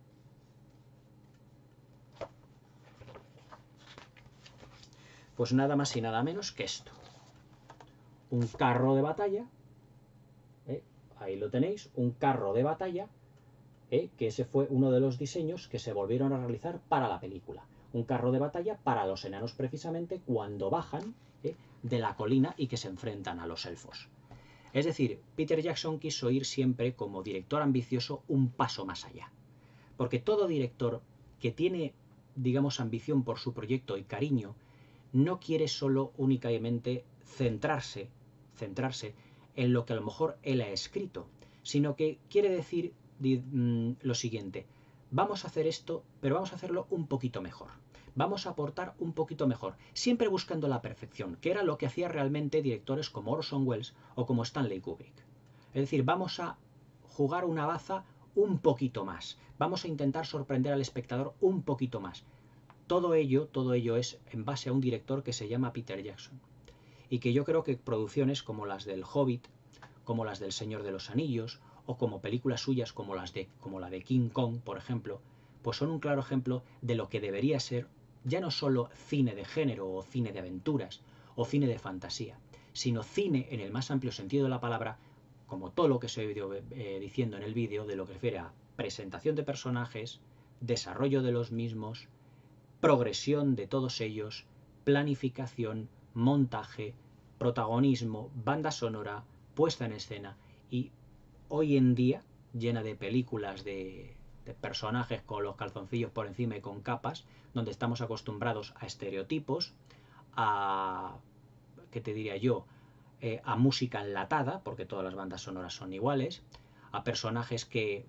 Pues nada más y nada menos que esto. Un carro de batalla. Ahí lo tenéis, un carro de batalla, que ese fue uno de los diseños que se volvieron a realizar para la película. Un carro de batalla para los enanos precisamente cuando bajan de la colina y que se enfrentan a los elfos. Es decir, Peter Jackson quiso ir siempre como director ambicioso un paso más allá. Porque todo director que tiene, digamos, ambición por su proyecto y cariño, no quiere solo únicamente centrarse en lo que a lo mejor él ha escrito, sino que quiere decir lo siguiente: vamos a hacer esto, pero vamos a hacerlo un poquito mejor. Vamos a aportar un poquito mejor, siempre buscando la perfección, que era lo que hacía realmente directores como Orson Welles o como Stanley Kubrick. Es decir, vamos a jugar una baza un poquito más, vamos a intentar sorprender al espectador un poquito más. todo ello es en base a un director que se llama Peter Jackson. Y que yo creo que producciones como las del Hobbit, como las del Señor de los Anillos, o como películas suyas como la de King Kong, por ejemplo, pues son un claro ejemplo de lo que debería ser ya no solo cine de género o cine de aventuras o cine de fantasía, sino cine en el más amplio sentido de la palabra, como todo lo que estoy diciendo en el vídeo, de lo que refiere a presentación de personajes, desarrollo de los mismos, progresión de todos ellos, planificación, montaje, protagonismo, banda sonora, puesta en escena y hoy en día llena de películas de personajes con los calzoncillos por encima y con capas, donde estamos acostumbrados a estereotipos, a, ¿qué te diría yo?, a música enlatada, porque todas las bandas sonoras son iguales, a personajes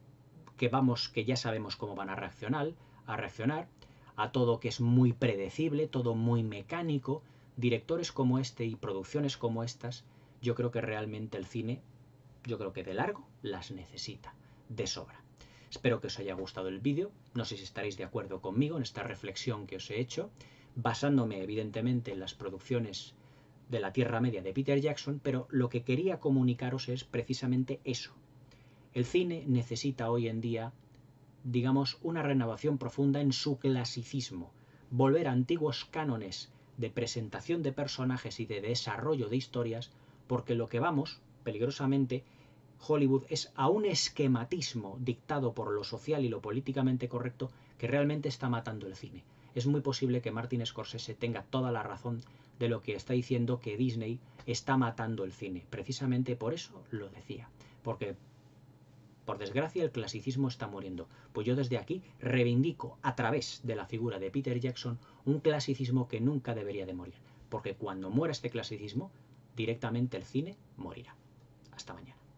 que ya sabemos cómo van a reaccionar, a todo que es muy predecible, todo muy mecánico. Directores como este y producciones como estas, yo creo que realmente el cine, yo creo que de largo las necesita, de sobra. Espero que os haya gustado el vídeo, no sé si estaréis de acuerdo conmigo en esta reflexión que os he hecho, basándome evidentemente en las producciones de la Tierra Media de Peter Jackson, pero lo que quería comunicaros es precisamente eso. El cine necesita hoy en día, digamos, una renovación profunda en su clasicismo, volver a antiguos cánones de presentación de personajes y de desarrollo de historias, porque lo que vamos, peligrosamente, Hollywood es a un esquematismo dictado por lo social y lo políticamente correcto que realmente está matando el cine. Es muy posible que Martin Scorsese tenga toda la razón de lo que está diciendo, que Disney está matando el cine. Precisamente por eso lo decía. Porque, por desgracia, el clasicismo está muriendo. Pues yo desde aquí reivindico, a través de la figura de Peter Jackson, un clasicismo que nunca debería de morir. Porque cuando muera este clasicismo, directamente el cine morirá. Hasta mañana.